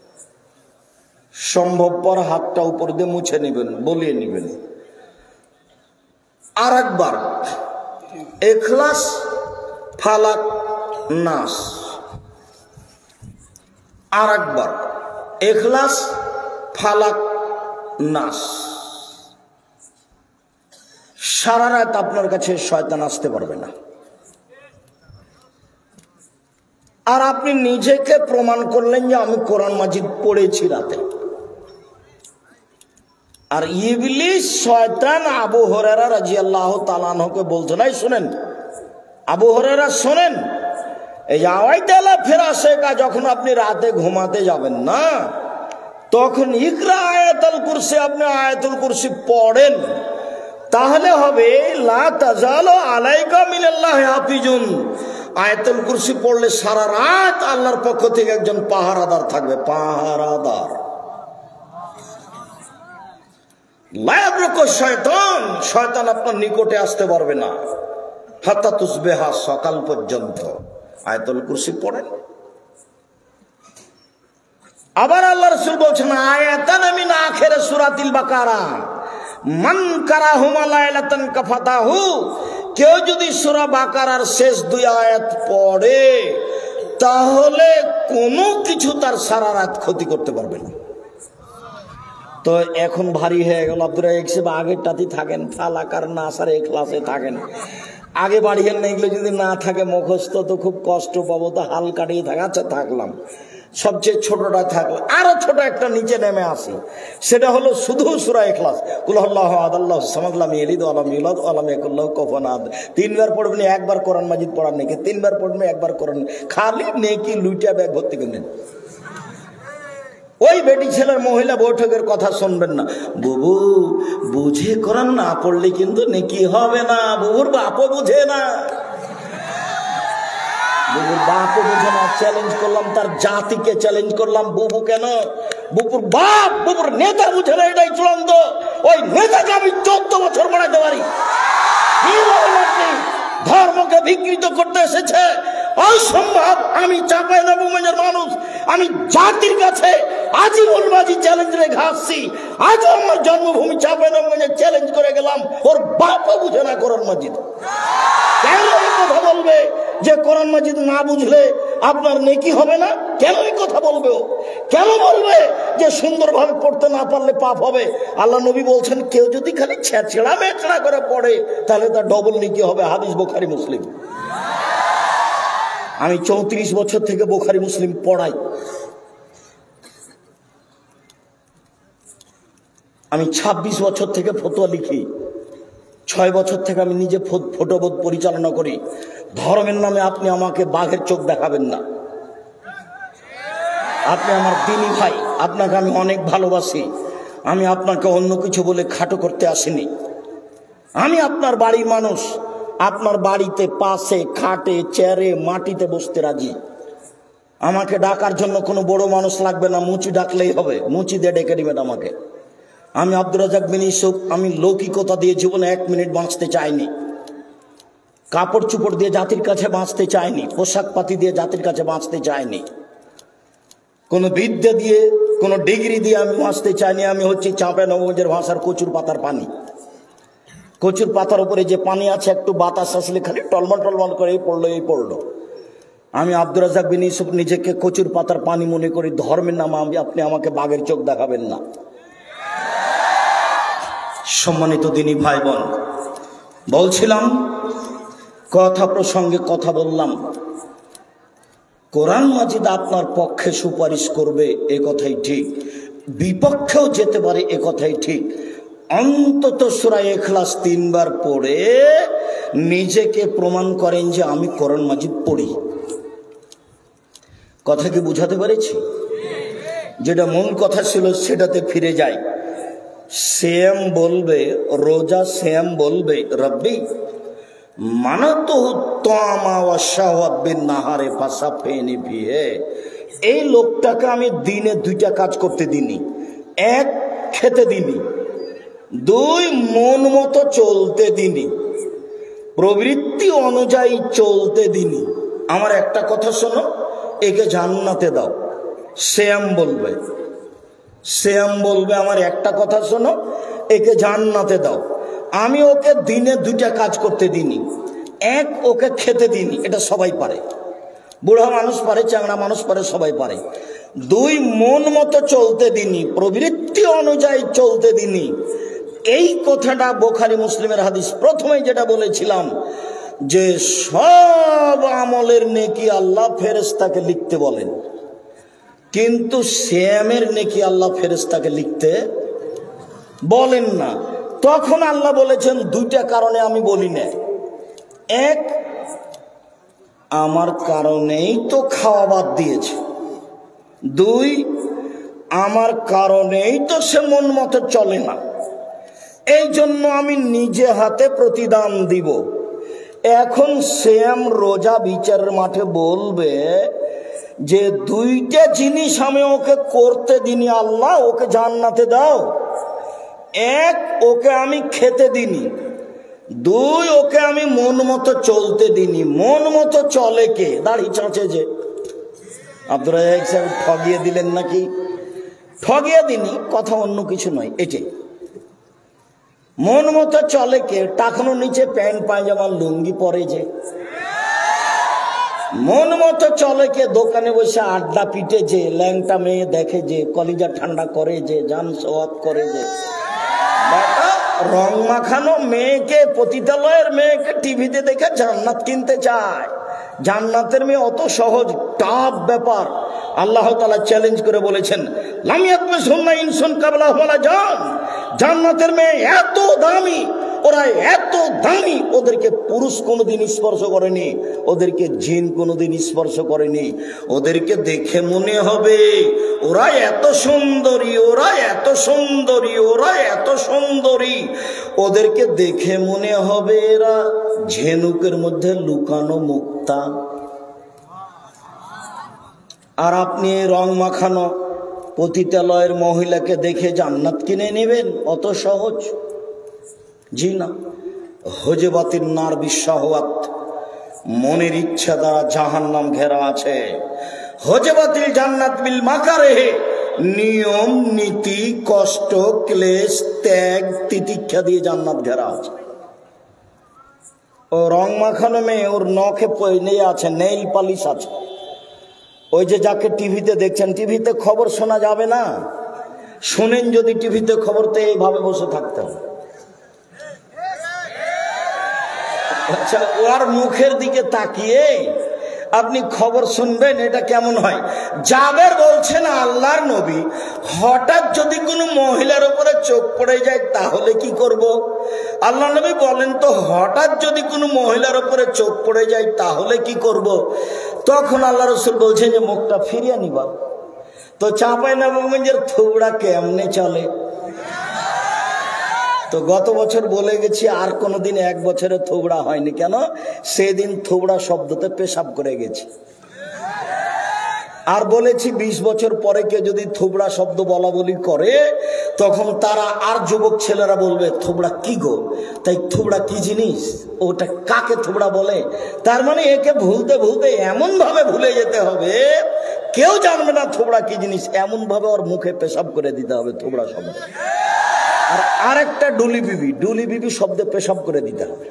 সম্ভবপর হাতটা উপর দিয়ে মুছে নেবেন, বলিয়ে নেবেন। আর একবার ইখলাস, ফালাক, নাস। আর একবার ইখলাস, ফালাক, নাস। সারা রাত আপনার কাছে শয়তান আসতে পারবে না। আর আপনি নিজেকে প্রমাণ করলেন যে আমি কোরআন মাজিদ পড়েছি রাতে। আর ইবলিস, শয়তান আবু হুরায়রা রাদিয়াল্লাহু তাআলা আনহুকে বলতো, নাই শুনেন আবু হুরায়রা, শুনেন, এই আওয়াইতালা ফেরাশেকা, যখন আপনি রাতে ঘুমাতে যাবেন না, তখন ইকরা আয়াতুল কুরসি, আপনি আয়াতুল কুরসি পড়েন। তাহলে হবে লা তাজালু আলাইকা মিনাল্লাহি হাফিজুন। আয়াতুল কুরসি পড়লে সারা রাত আল্লাহর পক্ষ থেকে একজন পাহারাদার থাকবে, পাহারাদার। লা ইয়াবরুকু শয়তান, শয়তান আপনার নিকটে আসতে পারবে না হাত্তা তুসবিহা, সকাল পর্যন্ত। আয়াতুল কুরসি পড়েন। আবার আল্লাহ রাসূল বলছেন আয়াতান মিন আখির সূরাতিল বাকারা মান কারাহুমা লাইলাতান কাফাতাহু, কেউ যদি সূরা বাকারার শেষ 2 আয়াত পড়ে তাহলে কোনো কিছু তার সারা রাত ক্ষতি করতে পারবে না। তো এখন ভারী হয়ে গেল, আব্দুর রাজ্জাক আগেরটাতেই থাকেন, ফালাক আর নাস আর ইখলাসে থাকেন, আগে বাড়িয়ে না, এগুলো যদি না থাকে মুখস্থ তো খুব কষ্ট পাবো, তো হাল কাটিয়ে থাকে। আচ্ছা থাকলাম, সবচেয়ে ছোটটা থাকলো, আরো ছোট একটা নিচে নেমে আসি, সেটা হলো শুধু সূরা ইখলাস। কুল হুয়াল্লাহু আহাদ আল্লাহুস সামাদ লাম ইয়ালিদ ওয়া লাম ইউলাদ ওয়া লাম ইয়াকুল লাহু কুফুয়ান আহাদ। 3 বার পড়বেন, একবার কোরআন মাজিদ পড়ার নেকি, 3 বার পড়বেন, একবার কোরআন, খালি নেকি লুইটা ব্যাগ ভর্তি করে নেন। ওই বেটি ছেলের মহিলা বৈঠকের কথা শুনবেন না, বুবু বুঝে কোরআন না পড়লে কিন্তু নেকি হবে না। বুবুর বাপও বুঝে না, বুবুর বাপও বুঝে না। চ্যালেঞ্জ করলাম, তার জাতিকে চ্যালেঞ্জ করলাম, বুবু কেন, বুবুর বাপ বুবুর নেতা বুঝে না, এটাই চূড়ান্ত। ওই নেতাকে আমি 14 বছর বাড়াইতে পারি। ধর্মকে বিকৃত করতে এসেছে, অসম্ভব। আমি চাঁপাইনবাবগঞ্জের মানুষ, আমি জাতির কাছে আজীবনবাজি চ্যালেঞ্জ রেখে আসছি। আজও আমার জন্মভূমি চাঁপাইনবাবগঞ্জে চ্যালেঞ্জ করে গেলাম, ওর বাপও বুঝে না কোরআন মাজিদ। কেন এই কথা বলবে যে কোরআন মাজিদ না বুঝলে আপনার নেকি হবে না? কেন এই কথা বলবে ও? কেন বলবে যে সুন্দরভাবে পড়তে না পারলে পাপ হবে? আল্লাহ নবী বলছেন কেউ যদি খালি ছেঁচড়া মেচড়া করে পড়ে তাহলে তার ডবল নেকি হবে। হাদিস বুখারী মুসলিম। আমি 34 বছর থেকে বুখারী মুসলিম পড়াই। আমি 26 বছর থেকে ফতোয়া লিখি। 6 বছর থেকে আমি নিজে ফটোবোধ পরিচালনা করি। ধর্মের নামে আপনি আমাকে বাঘের চোখ দেখাবেন না। আপনি আমার দিনী ভাই, আপনাকে আমি অনেক ভালোবাসি। আমি আপনাকে অন্য কিছু বলে খাটো করতে আসিনি। আমি আপনার বাড়ির মানুষ, আপনার বাড়িতে পাশে খাটে চেয়ারে মাটিতে বসতে রাজি। আমাকে ডাকার জন্য কোনো বড় মানুষ লাগবে না, মুচি ডাকলেই হবে, মুচি দিয়ে ডেকে দিবেন আমাকে। আমি আব্দুর রাজ্জাক বিন ইউসুফ, আমি লৌকিকতা দিয়ে জীবনে 1 মিনিট বাঁচতে চাইনি। কাপড় চুপড় দিয়ে জাতির কাছে বাঁচতে চাইনি, পোশাক পাতি দিয়ে জাতির কাছে বাঁচতে চাইনি, কোনো বিদ্যা দিয়ে কোনো ডিগ্রি দিয়ে আমি বাঁচতে চাইনি। আমি হচ্ছি চাঁপাইনবাবগঞ্জের ভাষার কচুর পাতার পানি। কচুর পাতার উপরে যে পানি আছে, একটু বাতাস আসলে খালি টলমল টলমল করে এই পড়লো। আমি আব্দুর রাজ্জাক বিন ইউসুফ নিজেকে কচুর পাতার পানি মনে করি। ধর্মের নামে আপনি আমাকে বাঘের চোখ দেখাবেন না। সম্মানিত দিনী ভাই বোন, বলছিলাম কথা প্রসঙ্গে কথা বললাম, কোরআন মাজিদ আপনার পক্ষে সুপারিশ করবে এ কথাই ঠিক, বিপক্ষেও যেতে পারে এ কথাই ঠিক। অন্তত সূরা ইখলাস 3 বার পড়ে নিজেকে প্রমাণ করেন যে আমি কোরআন মাজিদ পড়ি। কথা কি বুঝাতে পেরেছি? যেটা মূল কথা ছিল সেটাতে ফিরে যাই। শ্যাম বলবে, রোজা শ্যাম বলবে রব্বি মানাতো তামা ওয়া শাহওয়াত বিন নাহারে ফাসাফিনি ফিহে। এই লোকটাকে আমি দিনে 2টা কাজ করতে দিনি। 1, খেতে দিনি। 2, মন মতো চলতে দিনি, প্রবৃত্তি অনুযায়ী চলতে দিনি। আমার একটা কথা শোনো, একে জান্নাতে দাও। শ্যাম বলবে, শ্যাম বলবে আমার একটা কথা শোনো, একে জান্নাতে দাও। আমি ওকে দিনে 2টা কাজ করতে দিনি। 1, ওকে খেতে দিনি, এটা সবাই পারে, বুড়া মানুষ পারে, চাংড়া মানুষ পারে, সবাই পারে। 2, মন মতো চলতে দিনি, প্রবৃত্তি অনুযায়ী চলতে দিনি। এই কথাটা বুখারী মুসলিমের হাদিস। প্রথমে যেটা বলেছিলাম যে সব আমলের নেকি আল্লাহ ফেরেশতাকে লিখতে বলেন, কিন্তু শ্যামের নেকি আল্লাহ ফেরেশতাকে লিখতে বলেন না। তখন আল্লাহ বলেছেন 2টা কারণে আমি বলি না। 1, আমার কারণেই তো খাওয়া বাদ দিয়েছে। 2, আমার কারণেই তো সে মন মতো চলে না। এই জন্য আমি নিজে হাতে প্রতিদান দিব। এখন সেম রোজা বিচারের মাঠে বলবে যে দুইটা জিনিস আমি ওকে করতে দিনি, আল্লাহ ওকে জান্নাতে দাও। এক, ওকে আমি খেতে দিনি। দুই, ওকে আমি মন মতো চলতে দিনি। মন মতো চলে কে? দাড়ি চাঁচে যে আব্দুর রাজ্জাক সাহেব ঠগিয়ে দিলেন নাকি? ঠগিয়ে দিনি, কথা অন্য কিছু নয়। এটাই মন মতো চলে কে? টাকানো নিচে প্যান্ট পায়জামা লুঙ্গি পরে যে। মন মতো চলে কে? দোকানে বসে আড্ডা পিটে যে, ল্যাংটা মেয়ে দেখে যে, কলিজা ঠান্ডা করে যে, জান সওয়াত করে যে। রং মাখানো মেয়েকে, পতিতালয়ের মেয়েকে টিভিতে দেখে জান্নাত কিনতে চায়। জান্নাতের মেয়ে অত সহজ? টাফ ব্যাপার। আল্লাহ তাআলা চ্যালেঞ্জ করে বলেছেন, লাম ইয়াতমিসুন্না ইনসুন কাবলাহুম ওয়ালা জান। জান্নাতের মেয়ে এত দামি, ওরা এত দামি, ওদেরকে পুরুষ কোনোদিন স্পর্শ করেনি, ওদেরকে জিন কোনোদিন স্পর্শ করেনি। ওদেরকে দেখে মনে হবে ওরা এত সুন্দরী, ওরা এত সুন্দরী, ওরা এত সুন্দরী। ওদেরকে দেখে মনে হবে এরা ঝিনুকের মধ্যে লুকানো মুক্তা। আর আপনি রং মাখানো পতিতালয়ের মহিলাকে দেখে জান্নাত কিনে নেবেন? অত সহজ? জি না। হুজবাতিন নার বিশাহওয়াত, মনের ইচ্ছা দ্বারা জাহান্নাম ঘেরা আছে। হুজবাতিল জান্নাত বিল মাকারিহ, নিয়ম নীতি কষ্ট ক্লেশ ত্যাগ তিতিক্ষা দিয়ে জান্নাত ঘেরা আছে। ও রং মাখানো মেয়ে, ওর নখে নিয়ে আছে নেইল পালিশ আছে। ওই যে যাকে টিভিতে দেখছেন, টিভিতে খবর শোনা যাবে না। শোনেন যদি টিভিতে খবর, তো এইভাবে বসে থাকতে হবে। আচ্ছা, ওর মুখের দিকে তাকিয়ে আপনি খবর শুনবেন, এটা কেমন হয়? জাবের বলছেন আল্লাহর নবী, হঠাৎ যদি কোনো মহিলার উপরে চোখ পড়ে যায় তাহলে কি করব? আল্লাহ নবী বলেন, তো হঠাৎ যদি কোনো মহিলার উপরে চোখ পড়ে যায় তাহলে কি করব? তখন আল্লাহ রাসূল বলছেন যে মুখটা ফিরিয়ে নিবা। তো চাঁপাইনবাবগঞ্জের থুবড়া কেমনে চলে? তো গত বছর বলে গেছি, আর কোনোদিন এক বছরে থুবড়া হয়নি। কেন? সেদিন থুবড়া শব্দতে পেশাব করে গেছি। আর বলেছি 20 বছর পরে কেউ যদি থুবড়া শব্দ বলা বলি করে, তখন তারা আর যুবক ছেলেরা বলবে থুবড়া কি গো? তাই থুবড়া কি জিনিস? ওটা কাকে থুবড়া বলে? তার মানে একে ভুলতে ভুলতে এমন ভাবে ভুলে যেতে হবে, কেউ জানবে না থুবড়া কি জিনিস। এমন ভাবে ওর মুখে পেশাব করে দিতে হবে থুবড়া শব্দ। আর আরেকটা ডুলি বিবি, ডুলি বিবি শব্দে পেশাব করে দিতে হবে।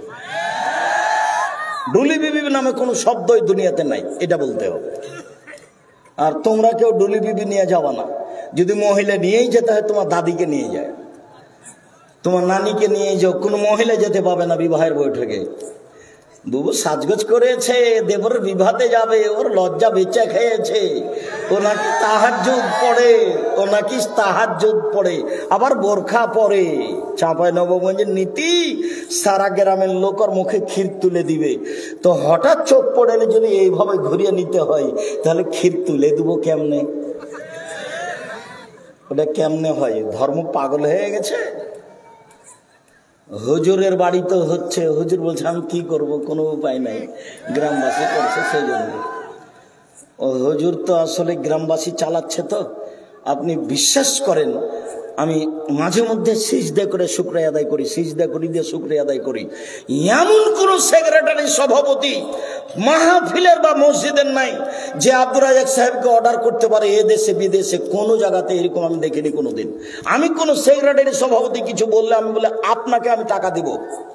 ডুলি বিবি নামে কোনো শব্দই দুনিয়াতে নাই, এটা বলতে হবে। আর তোমরা কেউ ডুলি বিবি নিয়ে যাবা না। যদি মহিলা নিয়েই যেতে হয়, তোমার দাদিকে নিয়ে যায়, তোমার নানিকে নিয়ে যাও। কোনো মহিলা যেতে পাবে না বিবাহের বৈঠকে। বুবু সাজগোজ করেছে, দেবরের বিবাহতে যাবে, ওর লজ্জা বেচা খেয়েছে, ও নাকি তাহাজ্জুদ পড়ে, ও নাকি তাহাজ্জুদ পড়ে, আবার বোরখা পরে। চাঁপাইনবাবগঞ্জের নীতি, সারা গ্রামের লোক ওর মুখে ক্ষীর তুলে দিবে। তো হঠাৎ চোখ পড়লে যদি এইভাবে ঘুরিয়ে নিতে হয়, তাহলে ক্ষীর তুলে দেবো কেমনে? ওটা কেমনে হয়? ধর্ম পাগল হয়ে গেছে। হুজুরের বাড়ি তো হচ্ছে, হুজুর বলছে আমি কি করব, কোনো উপায় নাই, গ্রামবাসী করছে সেই জন্য। ও হুজুর তো আসলে গ্রামবাসী চালাচ্ছে। তো আপনি বিশ্বাস করেন, আমি মাঝে মধ্যে সিজদা করে শুকরিয়া আদায় করি, সিজদা করি দিয়ে শুকরিয়া আদায় করি। এমন কোন সেক্রেটারি সভাপতি মাহফিলের বা মসজিদের নাই যে আব্দুর রাজ্জাক সাহেবকে অর্ডার করতে পারে এ দেশে বিদেশে। কোনো জায়গাতে এরকম আমি দেখিনি কোনোদিন। আমি কোন সেক্রেটারি সভাপতি কিছু বললে আমি বলে আপনাকে আমি টাকা দিব,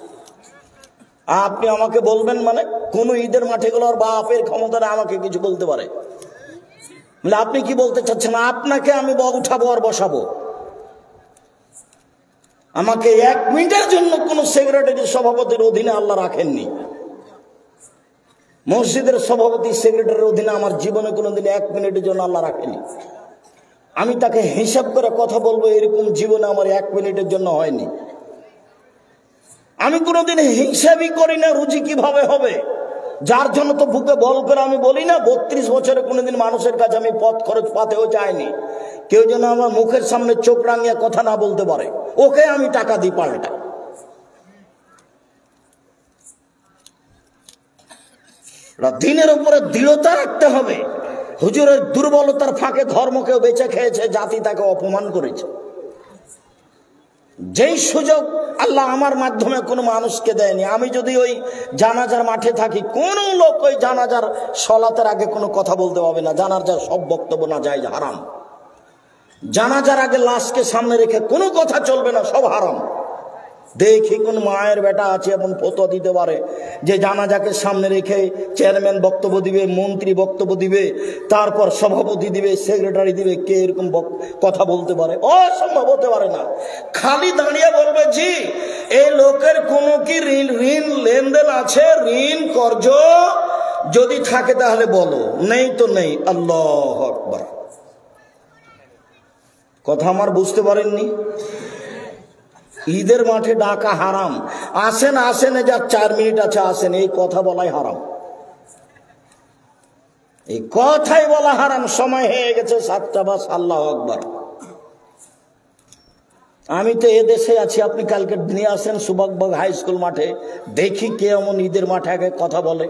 আপনি আমাকে বলবেন, মানে কোন ঈদের মাঠে গেল আর বাপের ক্ষমতাটা আমাকে কিছু বলতে পারে? মানে আপনি কি বলতে চাচ্ছেন? আপনাকে আমি উঠাবো আর বসাবো। আমাকে 1 মিনিটের জন্য কোন সেক্রেটারি সভাপতির অধীনে আল্লাহ রাখেননি। মসজিদের সভাপতি সেক্রেটারির অধীনে আমার জীবনে কোনোদিন 1 মিনিটের জন্য আল্লাহ রাখেনি। আমি তাকে হিসাব করে কথা বলবো এরকম জীবনে আমার 1 মিনিটের জন্য হয়নি। আমি কোনোদিন হিসাবই করি না রুজি কিভাবে হবে। যার জন্য তো বুকে বল করে আমি বলি না, 32 বছরে কোনোদিন মানুষের কাছে আমি পথ খরচ পাতেও চাইনি। কেউ যেন আমার মুখের সামনে চোখ রাঙিয়ে কথা না বলতে পারে, ওকে আমি টাকা দিই পাল্টা। দিনের উপরে দৃঢ়তা রাখতে হবে। হুজুরের দুর্বলতার ফাঁকে ধর্মকেও বেঁচে খেয়েছে, জাতি তাকে অপমান করেছে। যেই সুযোগ আল্লাহ আমার মাধ্যমে কোনো মানুষকে দেয়নি, আমি যদি ওই জানাজার মাঠে থাকি, কোন লোক ওই জানাজার সলাতের আগে কোনো কথা বলতে পারবে না। জানাজার সব বক্তব্য না যায় হারাম। জানাজার আগে লাশকে সামনে রেখে কোনো কথা চলবে না, সব হারাম। দেখি কোন মায়ের বেটা আছে এমন ফতোয়া দিতে পারে যে জানাজাকে সামনে রেখে চেয়ারম্যান বক্তব্য দিবে, মন্ত্রী বক্তব্য দিবে, তারপর সভাপতি দিবে, সেক্রেটারি দিবে, কে এরকম কথা বলতে পারে? অসম্ভব, হতে পারে না। খালি দাঁড়িয়ে বলবে জি এই লোকের কোনো কি ঋণ লেনদেন আছে, ঋণ কর্জ যদি থাকে তাহলে বলো, নেই তো নেই। আল্লাহু আকবার। কথা আমার বুঝতে পারেননি? ঈদের মাঠে ডাকা হারাম। আসেন আসেন, যার 4 মিনিট আছে আসেন, এই কথা বলাই হারাম। এই কথাই বলা হারাম। সময় হয়ে গেছে 7টা বাস। আল্লাহু আকবার। আমি তো এদেশে আছি, আপনি কালকে দিনে আসেন সুবাকবাগ হাই স্কুল মাঠে, দেখি কে এমন ঈদের মাঠে আগে কথা বলে।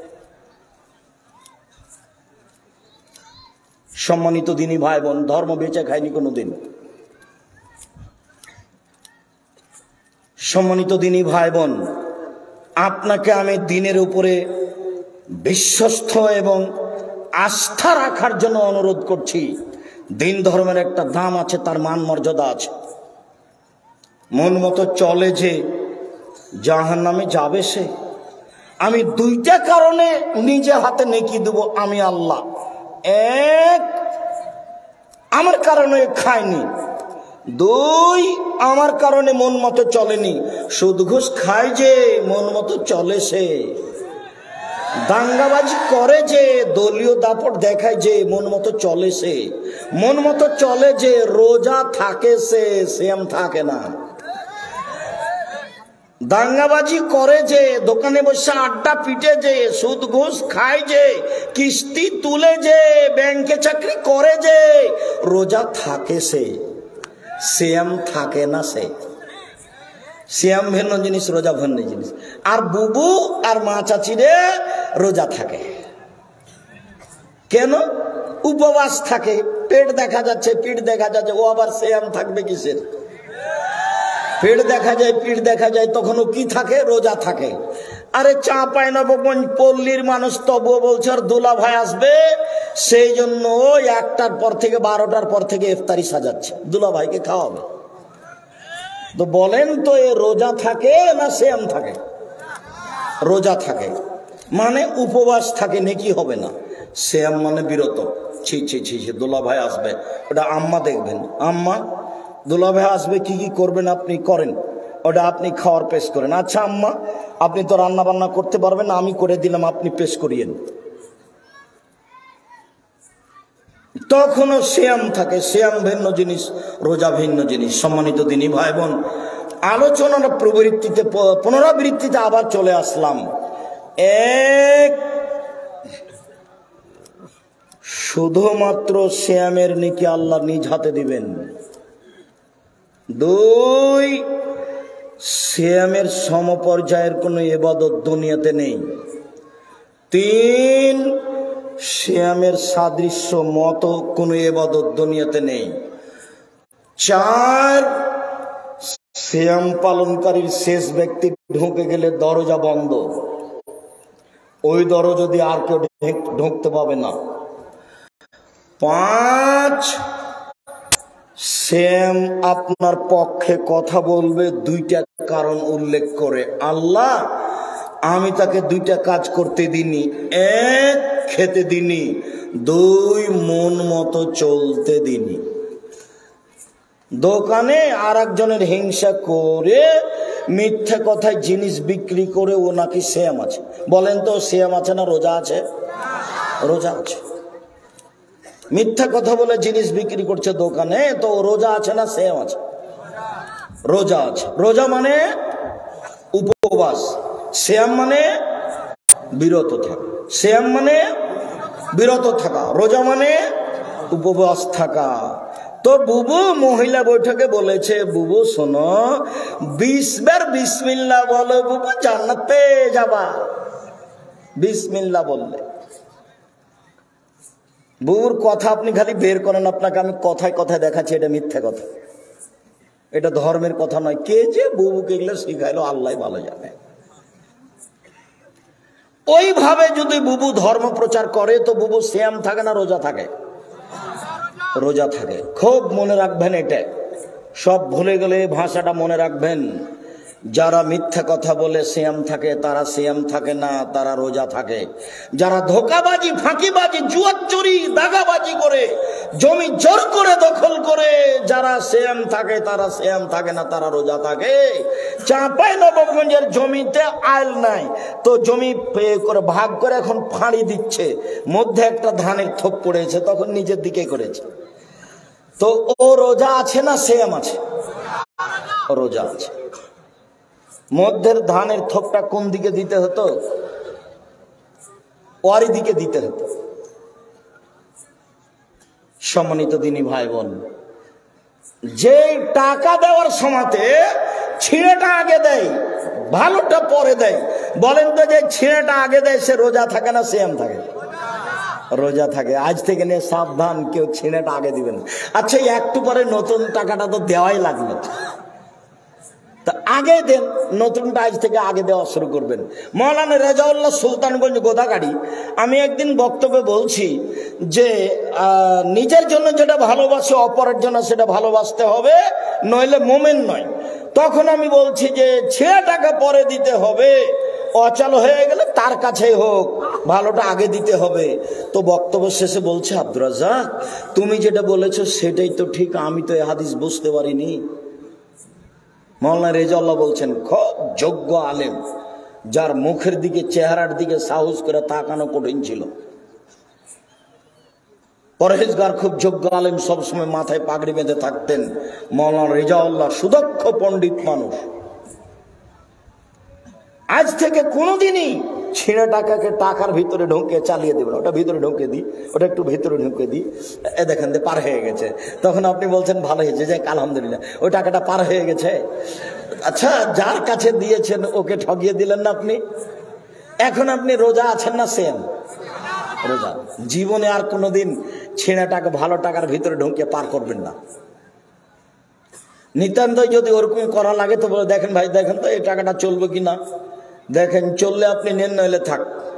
সম্মানিত দিনী ভাই বোন, ধর্ম বেঁচে খায়নি কোনোদিন। সম্মানিত দিনী ভাই বোন, আপনাকে আমি দিনের উপরে বিশ্বস্ত এবং আস্থা রাখার জন্য অনুরোধ করছি। দিন ধর্মের একটা দাম আছে, তার মান মর্যাদা আছে। মন মতো চলে যে জাহান্নামে যাবে সে। আমি 2টা কারণে নিজে হাতে নেকি দেব, আমি আল্লাহ। এক, আমার কারণে খায়নি। 2, আমার কারণে মন মতো চলেনি। সুদ ঘুষ খায় যে, মন মতো চলে সে। দাঙ্গাবাজি করে যে, দলীয় দাপট দেখায় যে, মন মতো চলে সে। মন মতো চলে যে, রোজা থাকে সে, শ্যাম থাকে না। দাঙ্গাবাজি করে যে, দোকানে বসে আড্ডা পিটে যে, সুদ ঘুষ খায় যে, কিস্তি তুলে যে, ব্যাংকে চাকরি করে যে, রোজা থাকে সে, শ্যাম থাকে না সে। শ্যাম ভিন্ন জিনিস, রোজা ভিন্ন জিনিস। আর বুবু আর মা চাচিরে রোজা থাকে কেন? উপবাস থাকে, পেট দেখা যাচ্ছে, পিঠ দেখা যাচ্ছে, ও আবার শ্যাম থাকবে কিসের? পেট দেখা যায়, পিঠ দেখা যায়, তখন ও কি থাকে? রোজা থাকে। আরে চাঁপাইনবাবগঞ্জ পল্লীর মানুষ তবুও বলছে আর দুলা ভাই আসবে, সেই জন্য 1টার পর থেকে 12টার পর থেকে ইফতারি সাজাচ্ছে, দুলা ভাইকে খাওয়াবে। তো বলেন তো, এ রোজা থাকে না শ্যাম থাকে? রোজা থাকে মানে উপবাস থাকে, নেকি হবে না। শ্যাম মানে বিরত। ছি ছি ছি, দুলা ভাই আসবে, ওটা আম্মা দেখবেন। আম্মা, দুলা ভাই আসবে, কি কি করবেন আপনি করেন, ওটা আপনি খাওয়ার পেশ করেন। আচ্ছা আম্মা, আপনি তো রান্না বান্না করতে পারবেন না, আমি করে দিলাম, আপনি পেশ করিয়েন। তখনও শ্যাম থাকে। শ্যাম ভিন্ন জিনিস, রোজা ভিন্ন জিনিস। সম্মানিত দিনী ভাই বোন, আলোচনার পুনরাবৃত্তিতে আবার চলে আসলাম। এক, শুধুমাত্র শ্যামের নেকি আল্লাহ নিজ হাতে দিবেন। 2, শ্যামের সমপর্যায়ের কোন ইবাদত দুনিয়াতে নেই। 3, শ্যামের সাদৃশ্য মতো কোন ইবাদত দুনিয়াতে নেই। 4, শ্যাম পালনকারীর শেষ ব্যক্তি ঢুকে গেলে দরজা বন্ধ, ওই দরজা দিয়ে আর কেউ ঢুকতে পাবে না। 5, শ্যাম আপনার পক্ষে কথা বলবে 2টা কারণ উল্লেখ করে। আল্লাহ, আমি তাকে 2টা কাজ করতে দিনি। 1, খেতে দিনি। 2, মন মতো চলতে দিনি। দোকানে আর একজনের হিংসা করে মিথ্যা কথায় জিনিস বিক্রি করে ও নাকি শ্যাম আছে। বলেন তো, শ্যাম আছে না রোজা আছে? রোজা আছে। মিথ্যা কথা বলে জিনিস বিক্রি করছে দোকানে, তো রোজা আছে না শ্যাম আছে? রোজা আছে। রোজা মানে উপবাস, শ্যাম মানে বিরত থাকা। সিয়াম মানে বিরত থাকা, রোজা মানে উপবাস থাকা। তো বুবু মহিলা বৈঠকে বলেছে, বুবু শোনো, 20 বার বিসমিল্লাহ বলো বুবু, জান্নাত পেয়ে যাবা। বিসমিল্লাহ বললে। বুবুর কথা আপনি খালি বের করেন, আপনাকে আমি কথায় কথায় দেখাচ্ছি এটা মিথ্যা কথা, এটা ধর্মের কথা নয়। কে যে বুবুকে এগুলো শিখাইলো আল্লাহ ভালো জানে। ওইভাবে যদি বুবু ধর্ম প্রচার করে তো বুবু সিয়াম থাকে না রোজা থাকে? রোজা থাকে। খুব মনে রাখবেন, এটা সব ভুলে গেলে ভাষাটা মনে রাখবেন। যারা মিথ্যা কথা বলে সিয়াম থাকে তারা সিয়াম থাকে না, তারা রোজা থাকে। যারা ধোকাবাজি, ফাঁকিবাজি, জুয়াচুরি, দাগাবাজি করে জমি জোর করে দখল করে যারা সিয়াম থাকে তারা সিয়াম থাকে না, তারা রোজা থাকে। চাঁপাই নবাবগঞ্জের জমিতে আইল নাই তো জমি করে ভাগ করে এখন ফাঁড়ি দিচ্ছে, মধ্যে একটা ধানের থোপ পড়েছে, তখন নিজের দিকে করেছে। তো ও রোজা আছে না সিয়াম আছে? রোজা আছে। মধ্যের ধানের থোপটা কোন দিকে দিতে হতো? ওয়ারি দিকে দিতে হতো। সম্মানিত দিনী ভাই বোন, যে টাকা দেওয়ার সময়তে ছিঁড়েটা আগে দেয়, ভালোটা পরে দেয়, বলেন তো যে ছিঁড়েটা আগে দেয় সে রোজা থাকে না সিয়াম থাকে? রোজা থাকে। আজ থেকে নিয়ে সাবধান, কেউ ছিঁড়েটা আগে দিবেন। আচ্ছা, একটু পরে নতুন টাকাটা তো দেওয়াই লাগলো, তা আগে দেন, নতুনটা আজ থেকে আগে দেওয়া শুরু করবেন। মৌলানা রেজাউল্লাহ সুলতানগঞ্জ গোদাগাড়ি, আমি একদিন বক্তব্যে বলছি যে নিজের জন্য যেটা ভালোবাসে অপরের জন্য সেটা ভালোবাসতে হবে, নইলে মোমেন নয়। তখন আমি বলছি যে 6 টাকা পরে দিতে হবে, অচল হয়ে গেলে তার কাছেই হোক, ভালোটা আগে দিতে হবে। তো বক্তব্য শেষে বলছে, আব্দুর রাজ্জাক তুমি যেটা বলেছো সেটাই তো ঠিক, আমি তো এই হাদিস বুঝতে পারিনি। মৌলানা রেজাউল্লাহ বলছেন, খুব যোগ্য আলেম, যার মুখের দিকে, চেহারার দিকে সাহস করে তাকানো কঠিন ছিল। পরহেজগার, খুব যোগ্য আলেম, সবসময় মাথায় পাগড়ি বেঁধে থাকতেন। মৌলানা রেজাউল্লাহ সুদক্ষ পণ্ডিত মানুষ। আজ থেকে কোনোদিনই ছিঁড়ে টাকাকে টাকার ভিতরে ঢুকে চালিয়ে দেবেন, ওটা ভিতরে ঢুকে দিই, ওটা একটু ভিতরে ঢুকে দিই, এ দেখেন পার হয়ে গেছে। তখন আপনি বলছেন ভালো হয়েছে, যাই আলহামদুলিল্লাহ, ওই টাকাটা পার হয়ে গেছে। আচ্ছা, যার কাছে দিয়েছেন ওকে ঠগিয়ে দিলেন না আপনি। এখন আপনি রোজা আছেন না সেম? রোজা। জীবনে আর কোনোদিন ছিঁড়ে টাকা, ভালো টাকার ভিতরে ঢুকে পার করবেন না। নিতান্তই যদি ওরকম করা লাগে তো বলে, দেখেন ভাই, দেখেন তো এই টাকাটা চলবে কিনা, দেখেন চললে আপনি নেন, নইলে থাক।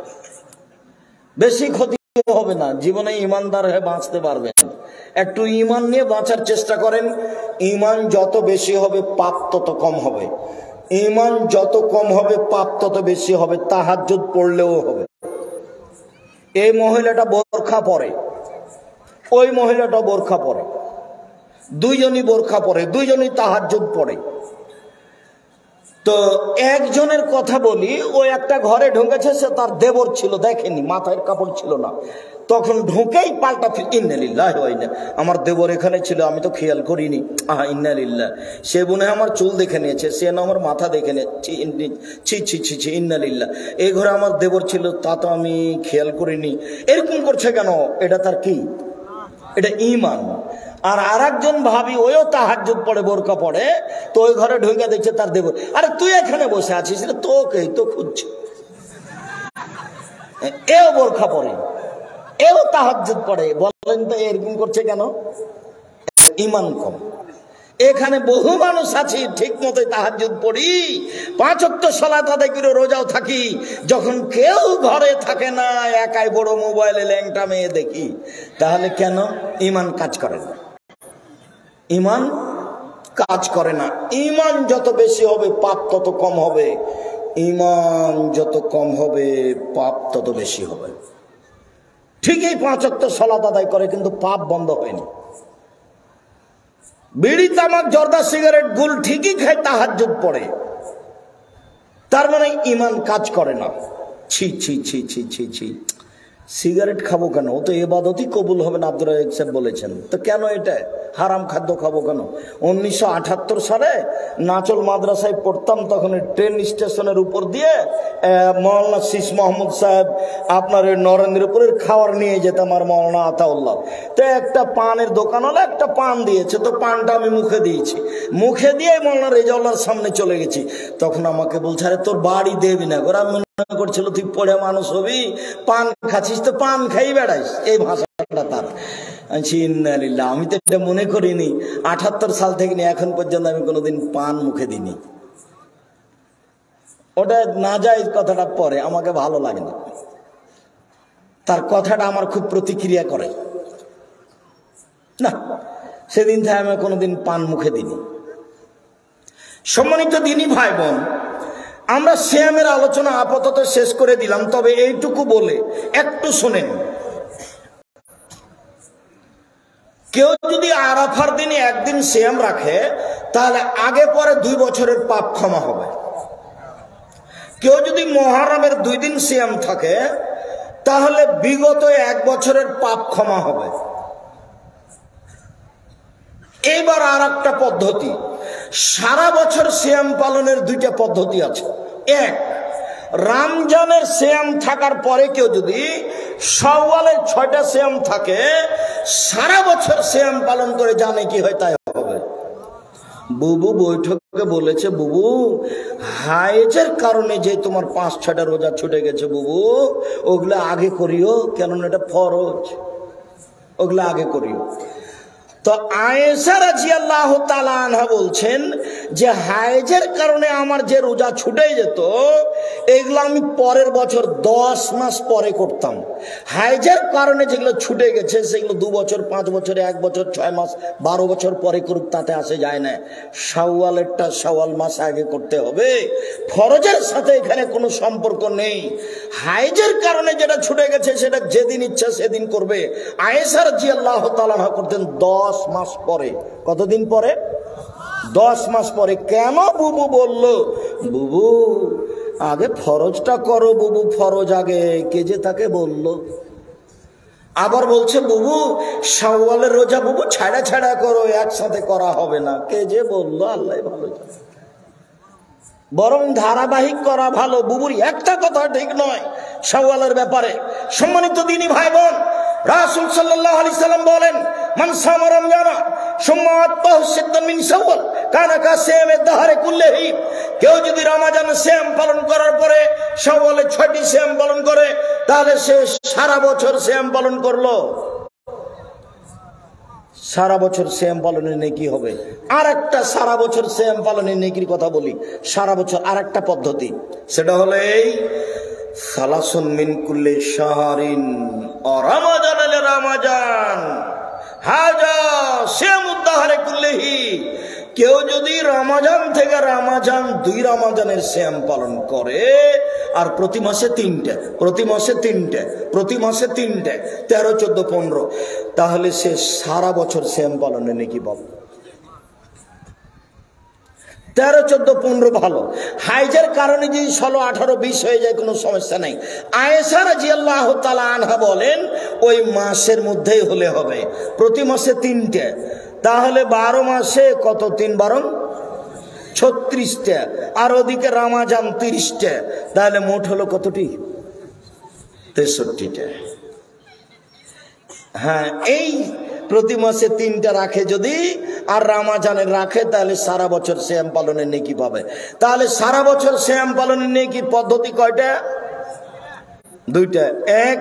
বেশি ক্ষতি হবে না, জীবনে ইমানদার হয়ে বাঁচতে পারবেন। একটু ইমান নিয়ে বাঁচার চেষ্টা করেন। ইমান যত বেশি হবে পাপ তত কম হবে, ইমান যত কম হবে পাপ তত বেশি হবে। তাহাজ্জুদ পড়লেও হবে। এই মহিলাটা বোরখা পরে, ওই মহিলাটা বোরখা পরে, দুইজনই বোরখা পরে, দুইজনই তাহাজ্জুদ পড়ে। তো একজনের কথা বলি, ও একটা ঘরে ঢুকেছে, সে তার দেবর ছিল, দেখেনি, মাথায় কাপড় ছিল না, তখন ঢুকেই পাল্টা ইন্নালিল্লাহি ওয়া ইন্না, আমার দেবর এখানে ছিল, আমি তো খেয়াল করিনি, আহা ইন্নালিল্লাহ, সে মনে হয় আমার চুল দেখে নিয়েছে, সে না আমার মাথা দেখে নিয়েছে, ছি ছি ছি ছি ইন্নালিল্লাহ, এই ঘরে আমার দেবর ছিল, তা তো আমি খেয়াল করিনি। এরকম করছে কেন? এটা তার কি? এটা ঈমান। আর আরেকজন ভাবি, ওইও তাহাজ্জুদ পড়ে, বোরকা পড়ে, তো ওই ঘরে ঢুকে দেখছে তার দেবর, আরে তুই এখানে বসে আছিস, তোকে তো খুঁজছে। এও বোরকা পড়ে, এও তাহাজ্জুদ পড়ে, বলেন তো এরকম করছে কেন? ঈমান কম। এখানে বহু মানুষ আছে ঠিক মতো তাহাজ্জুদ পড়ি, 5 ওয়াক্ত সালাত আদায় করে রোজাও থাকি, যখন কেউ ঘরে থাকে না, একাই বড় মোবাইলে ল্যাংটা মেয়ে দেখি। তাহলে কেন? ঈমান কাজ করে না, ঈমান কাজ করে না। ঈমান যত বেশি হবে পাপ তত কম হবে, ঈমান যত কম হবে পাপ তত বেশি হবে। ঠিকই 5 ওয়াক্ত সালাত আদায় করে, কিন্তু পাপ বন্ধ হয়নি। বিড়ি, তামাক, জর্দা, সিগারেট, গুল ঠিকই খায়, তাহাজ্জুদ পড়ে, তার মানে ঈমান কাজ করে না। ছি ছি ছি ছি ছি ছি, সিগারেট খাবো কেন? ও তো এবাদতই কবুল হবে না, আব্দুর রাজ্জাক সাহেব বলেছেন। তো কেন এটা হারাম খাদ্য খাবো কেন? 1978 সালে নাচল মাদ্রাসায় পড়তাম, তখন ট্রেন স্টেশনের উপর দিয়ে মৌলানা শীষ মোহাম্মদ সাহেব আপনার নরেন্দ্রপুরের খাবার নিয়ে যেতাম, আর মৌলানা আতাউল্লাহ। তো একটা পানের দোকান হলো, একটা পান দিয়েছে, তো পানটা আমি মুখে দিয়েছি, মুখে দিয়ে মৌলানা রেজাউল্লাহর সামনে চলে গেছি। তখন আমাকে বলছে, আরে তোর বাড়ি দেবি না গোরা, মনে করছিল তুই পড়ে মানুষ হবি, পান খাচ্ছিস তো পান খাই বেড়াইস, এই ভাষাটা তার। আমি তো এটা মনে করিনি, 78 সাল থেকে নিয়ে এখন পর্যন্ত আমি কোনোদিন পান মুখে দিইনি। ওটা না যায় কথাটা পরে, আমাকে ভালো লাগে না, তার কথাটা আমার খুব প্রতিক্রিয়া করে না, সেদিন থেকে আমি কোনোদিন পান মুখে দিইনি। সম্মানিত দিনী ভাই বোন, আমরা সিয়ামের আলোচনা আপাতত শেষ করে দিলাম, তবে এইটুকু বলে একটু শোনেন। কেউ যদি আরাফার দিনে একদিন সিয়াম রাখে, তাহলে আগে পরে 2 বছরের পাপ ক্ষমা হবে। কেউ যদি মুহররমের 2 দিন সিয়াম থাকে, তাহলে বিগত 1 বছরের পাপ ক্ষমা হবে। এইবার আর একটা পদ্ধতি, সারা বছর সিয়াম পালনের 2টা পদ্ধতি আছে। এক, রমজানের সিয়াম থাকার পরে কেউ যদি শাওয়ালের 6টা সিয়াম থাকে, সারা বছর সিয়াম পালন করে জানে কি হয় তাই হবে। বুবু বৈঠকে বলেছে, বুবু হায়েজের কারণে যে তোমার 5-6টা রোজা ছুটে গেছে বুবু, ওগুলো আগে করিও, কেননা এটা ফরজ, ওগুলো আগে করিও। তো আয়েশা রাদিয়াল্লাহু তাআলা আনহা বলছেন যে হায়েজের কারণে আমার যে রোজা ছুটে যেত, এগুলো আমি পরের বছর 10 মাস পরে করতাম। হায়েজের কারণে যেগুলো ছুটে গেছে সেগুলো 2 বছর, 5 বছর, 1 বছর, 6 মাস, 12 বছর পরে করুক, তাতে আসে যায় না। শাওয়ালেরটা শাওয়াল মাস আগে করতে হবে, ফরজের সাথে এখানে কোনো সম্পর্ক নেই। হায়েজের কারণে যেটা ছুটে গেছে সেটা যেদিন ইচ্ছা সেদিন করবে। আয়েশা রাদিয়াল্লাহু তাআলা আনহা করতেন 10 মাস পরে। কতদিন পরে? 10 মাস পরে। কেন বুবু বলল? বুবু আগে ফরজটা করো বুবু, ফরজ আগে, কে যে তাকে বলল। আবার বলছে বুবু শাওয়ালের রোজা বুবু ছাড়া ছাড়া করো, একসাথে করা হবে না, কে যে বলল, আল্লাহ ভালো জানে। বরং ধারাবাহিক করা ভালো। বুবুর একটা কথা ঠিক নয় শাওয়ালের ব্যাপারে। সম্মানিত দিনী ভাই বোন, রাসূল সাল্লাল্লাহু আলাইহি সাল্লাম বলেন, মান সামা রমজানা সুম্মা আত্তাহু সিত্তান মিন শাওয়াল কানা কাসিয়ামিদ দাহরি কুল্লিহি। কেউ যদি রমজানের সিয়াম পালন করার পরে শাওয়ালে 6টি সিয়াম পালন করে, তাহলে সে সারা বছর সিয়াম পালন করলো। সারা বছর সিয়াম পালনের নেকি হবে। আর একটা সারা বছর সিয়াম পালনের নেকির কথা বলি, সারা বছর আর একটা পদ্ধতি, সেটা হলো এই সালাসুন মিন কুল্লি শাহরিন ও রমাজান আল রমাজান হাজা সিয়ামুদ দাহরি কুল্লিহি। কেউ যদি রমজান থেকে রমজান 2 রমজানের সিয়াম পালন করে, আর প্রতি মাসে 3টে, প্রতি মাসে 3টে, প্রতি মাসে 3টে, 13, 14, 15, তাহলে সে সারা বছর সিয়াম পালনে নেকি পাবে। 13, 14, 15 ভালো। হাইজের কারণে যদি 16, 18, 20 হয়ে যায় কোনো সমস্যা নাই। আয়েশা রাদিয়াল্লাহু তাআলা আনহা বলেন ওই মাসের মধ্যেই হলে হবে, প্রতি মাসে 3টে, তাহলে 12 মাসে কত, 3 12 36টা, আর ওদিকে রমজান 30টা, তাহলে মোট হলো কতটি? 63টা। হ্যাঁ, এই প্রতি মাসে 3টা রাখে যদি, আর রমজানের রাখে, তাহলে সারা বছর সিয়াম পালনের নেকি পাবে। তাহলে সারা বছর সিয়াম পালনের নেকি পদ্ধতি কয়টা? 2টা। এক,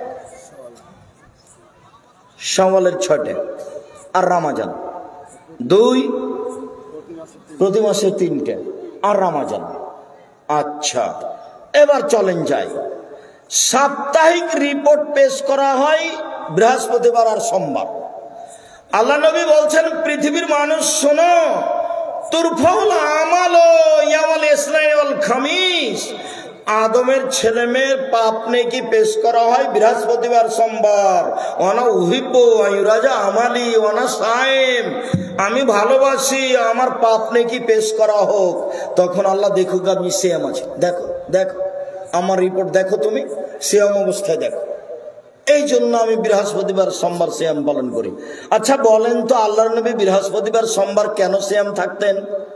শাওয়ালের 6টে আর রমজান। 2, প্রতি মাসে 3টে আর রমজান। আচ্ছা, এবার চলেন যাই। সাপ্তাহিক রিপোর্ট পেশ করা হয় বৃহস্পতিবার আর সোমবার। আল্লাহ নবী বলছেন, পৃথিবীর মানুষ শোনো, তুরফাউল আমাল ইয়াওমাল ইসনাইন ওয়াল খামিস। আদমের ছেলে মেয়ের পাপ নেকি পেশ করা হয় বৃহস্পতিবার সোমবার। ওয়ানা উহিব্বু আইয়ুরাজা আমালি ওয়ানা সাইম। আমি ভালোবাসি আমার পাপ নেকি পেশ করা হোক। তখন আল্লাহ দেখুক আমি সিয়াম আছি, দেখো দেখো আমার রিপোর্ট দেখো, তুমি সিয়াম অবস্থায় দেখো। এই জন্য আমি বৃহস্পতিবার সোমবার সিয়াম পালন করি। আচ্ছা বলেন তো, আল্লাহর নবী বৃহস্পতিবার সোমবার কেন সিয়াম থাকতেন?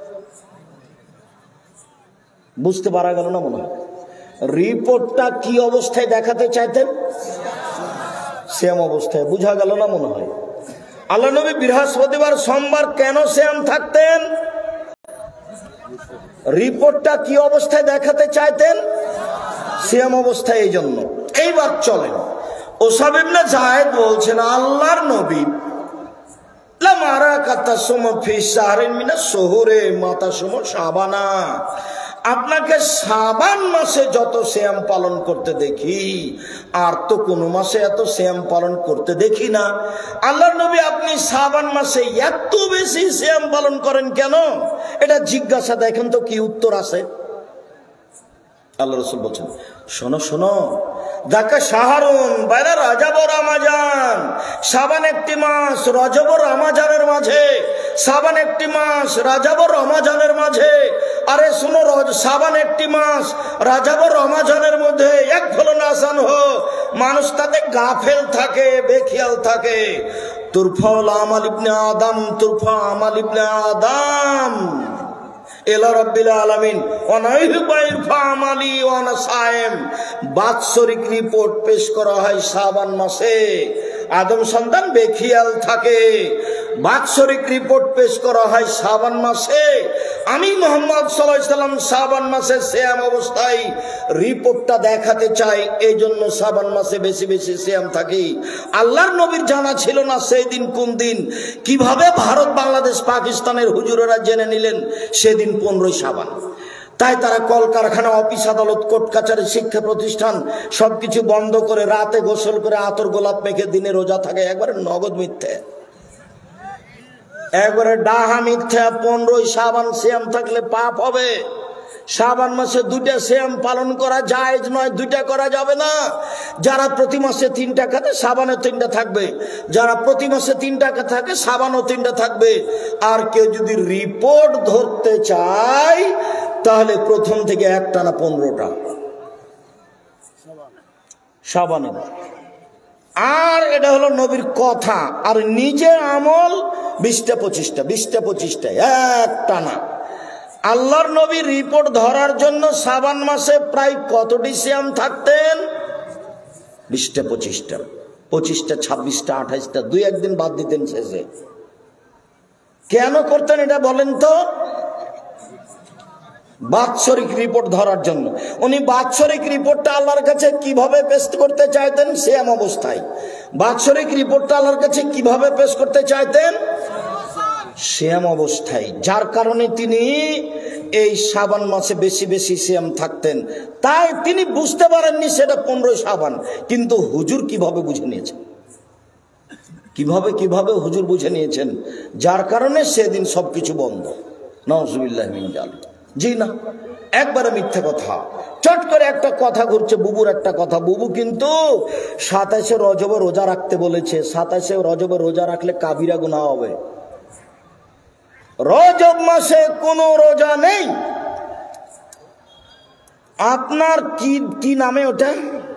বুঝতে পারা গেল না মনে হয়? রিপোর্টটা কি অবস্থায় দেখাতে চাইতেন? সিয়াম অবস্থায়। বুঝা গেল না মনে হয়? আল্লাহ নবী বৃহস্পতিবার সোমবার কেন সিয়াম থাকতেন? রিপোর্টটা কি অবস্থায় দেখাতে চাইতেন? সিয়াম অবস্থায়। এই জন্য এইবার চলেন, ওসাব ইবনে যায়েদ বলছেন আল্লাহর নবী আপনাকে শাবান মাসে যত সিয়াম পালন করতে দেখি, আর তো কোন মাসে এত সিয়াম পালন করতে দেখি না। আল্লাহর নবী আপনি শাবান মাসে এত বেশি সিয়াম পালন করেন কেন? এটা জিজ্ঞাসা, দেখেন তো কি উত্তর আছে। আল্লাহ রাসূল বলছেন শোনো শোনো, যাকা শাহরুন বাইনা রজব ও রমজান, শাবান একটি মাস, রজব ও রমজানের মাঝে। শাবান একটি মাস, রজব ও রমজানের মাঝে। আরে শুনো, শাবান একটি মাস, রজব ও রমজানের মধ্যে এক ফলন আসান হো, মানুষ তাতে গাফেল থাকে, বেখিয়াল থাকে। তুরফাউল আমাল ইবনে আদম, তুরফা আমাল ইবনে আদম এলা রাব্বিল আলামিন ওয়ানাইফা আমালি ওয়ানা সায়েম। বাৎসরিক রিপোর্ট পেশ করা হয় শাবান মাসে, আদম সন্তান বেখিয়াল থাকে। বাৎসরিক রিপোর্ট পেশ করা হয় শাবান মাসে। আমি মুহাম্মদ সাল্লাল্লাহু আলাইহি সাল্লাম শাবান মাসে সিয়াম অবস্থায় রিপোর্টটা দেখাতে চাই, এই জন্য শাবান মাসে বেশি বেশি সিয়াম থাকি। আল্লাহর নবীর জানা ছিল না সেই দিন কোন দিন। কিভাবে ভারত, বাংলাদেশ, পাকিস্তানের হুজুরেরা জেনে নিলেন সেদিন 15ই শাবান। তাই তারা কলকারখানা, অফিস, আদালত, কোর্ট কাছারি, শিক্ষা প্রতিষ্ঠান সবকিছু বন্ধ করে রাতে গোসল করে আতর গোলাপ মেখে দিনে রোজা থাকে। একবারে নগদ মিথ্যে, একবারে ডাহা মিথ্যা। 15ই শাবান সিয়াম থাকলে পাপ হবে। শাবান মাসে 2টা সিয়াম পালন করা জায়েজ নয়, 2টা করা যাবে না। যারা প্রতি মাসে 3টা খাতে শাবানে 3টা থাকবে, যারা প্রতি মাসে 3টা থাকে শাবানও 3টা থাকবে। আর কেউ যদি রিপোর্ট ধরতে চায় তাহলে প্রথম থেকে একটানা 15টা শাবানে। আর এটা হলো নবীর কথা, আর নিজের আমল 20টা 25টা একটানা। আল্লাহর নবীর রিপোর্ট ধরার জন্য শাবান মাসে প্রায় কতটি সিয়াম থাকতেন? 20টা 25টা 26টা 28টা, 2-1 দিন বাদ দিতেন শেষে। কেন করতেন এটা বলেন তো? বাৎসরিক রিপোর্ট ধরার জন্য। উনি বাৎসরিক রিপোর্টটা আল্লাহর কাছে কিভাবে পেশ করতে চাইতেন? সিয়াম অবস্থায়। বাৎসরিক রিপোর্টটা আল্লাহর কাছে কিভাবে পেশ করতে চাইতেন? সিয়াম অবস্থায়। যার কারণে তিনি এই শাবান মাসে বেশি বেশি সিয়াম থাকতেন। তাই তিনি বুঝতে পারেননি সেটা 15ই শাবান। কিন্তু হুজুর কিভাবে বুঝে নিয়েছেন, কিভাবে হুজুর বুঝে নিয়েছেন, যার কারণে সেদিন সবকিছু বন্ধ। নাউজুবিল্লাহ মিন যালিক। জি না, একবারে মিথ্যা কথা। চট করে একটা কথা ঘুরছে, বুবুর একটা কথা। বুবু কিন্তু 27শে রজবে রোজা রাখতে বলেছে। 27শে রজবে রোজা রাখলে কাবিরা গুনাহ হবে। রজব মাসে কোনো রোজা নেই। আপনার কি নামে ওটা?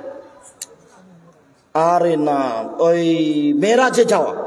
আরে না, ওই মেরাজে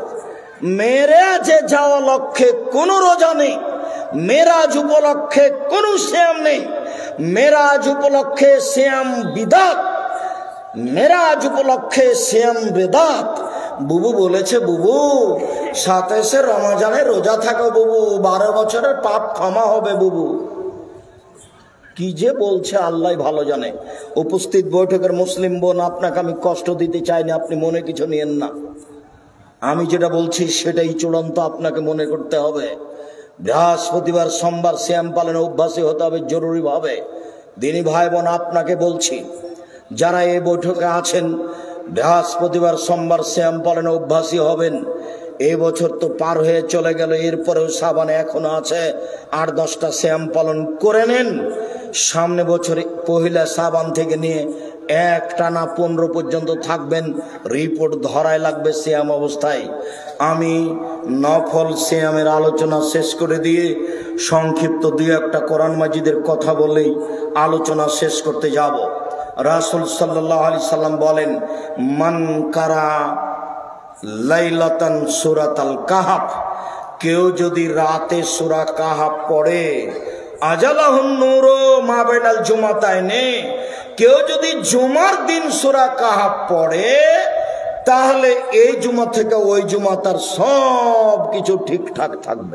যাওয়া লক্ষ্যে কোনো রোজা নেই। মেরাজ উপলক্ষে কোনো সিয়াম নেই। মেরাজ উপলক্ষে সিয়াম বিদাত, মেরাজ উপলক্ষে সিয়াম বেদাত। বুবু বলেছে, বুবু 27শে রমজানে রোজা থাকো বুবু, 12 বছরের পাপ ক্ষমা হবে বুবু। কি যে বলছে আল্লাহ ভালো জানে। উপস্থিত বৈঠকের মুসলিম বোন, আপনাকে আমি কষ্ট দিতে চাইনি, আপনি মনে কিছু নিয়েন না। আমি যেটা বলছি সেটাই চূড়ান্ত, আপনাকে মনে করতে হবে। বৃহস্পতিবার সোমবার সিয়াম পালনে অভ্যাসী হতে হবে জরুরি ভাবে। দিনী ভাই বোন, আপনাকে বলছি, যারা এই বৈঠকে আছেন বৃহস্পতিবার সোমবার সিয়াম পালনে অভ্যাসী হবেন। এই বছর তো পার হয়ে চলে গেল, এরপরেও শাবানে এখনো আছে 8-10টা সিয়াম পালন করে নেন। সামনে বছরে পহিলা শাবান থেকে নিয়ে একটানা 15 পর্যন্ত থাকবেন। রিপোর্ট ধরায় লাগবে সিয়াম অবস্থায়। আমি নফল সিয়ামের আলোচনা শেষ করে দিয়ে সংক্ষিপ্ত 2-1টা কোরআন মাজিদের কথা বলেই আলোচনা শেষ করতে যাব। রাসূল সাল্লাল্লাহু আলাইহি সাল্লাম বলেন, মান কারা লাইলাতান সূরাতাল কাহফ, কেউ যদি রাতে সূরা কাহফ পড়ে, আজালাহুন নূর মা বাইনাল জুমাতাইনে, কেউ যদি জুমার দিন সূরা কাহফ পড়ে, তাহলে এই জুমা থেকে ওই জুমা তার সব কিছু ঠিকঠাক থাকবে।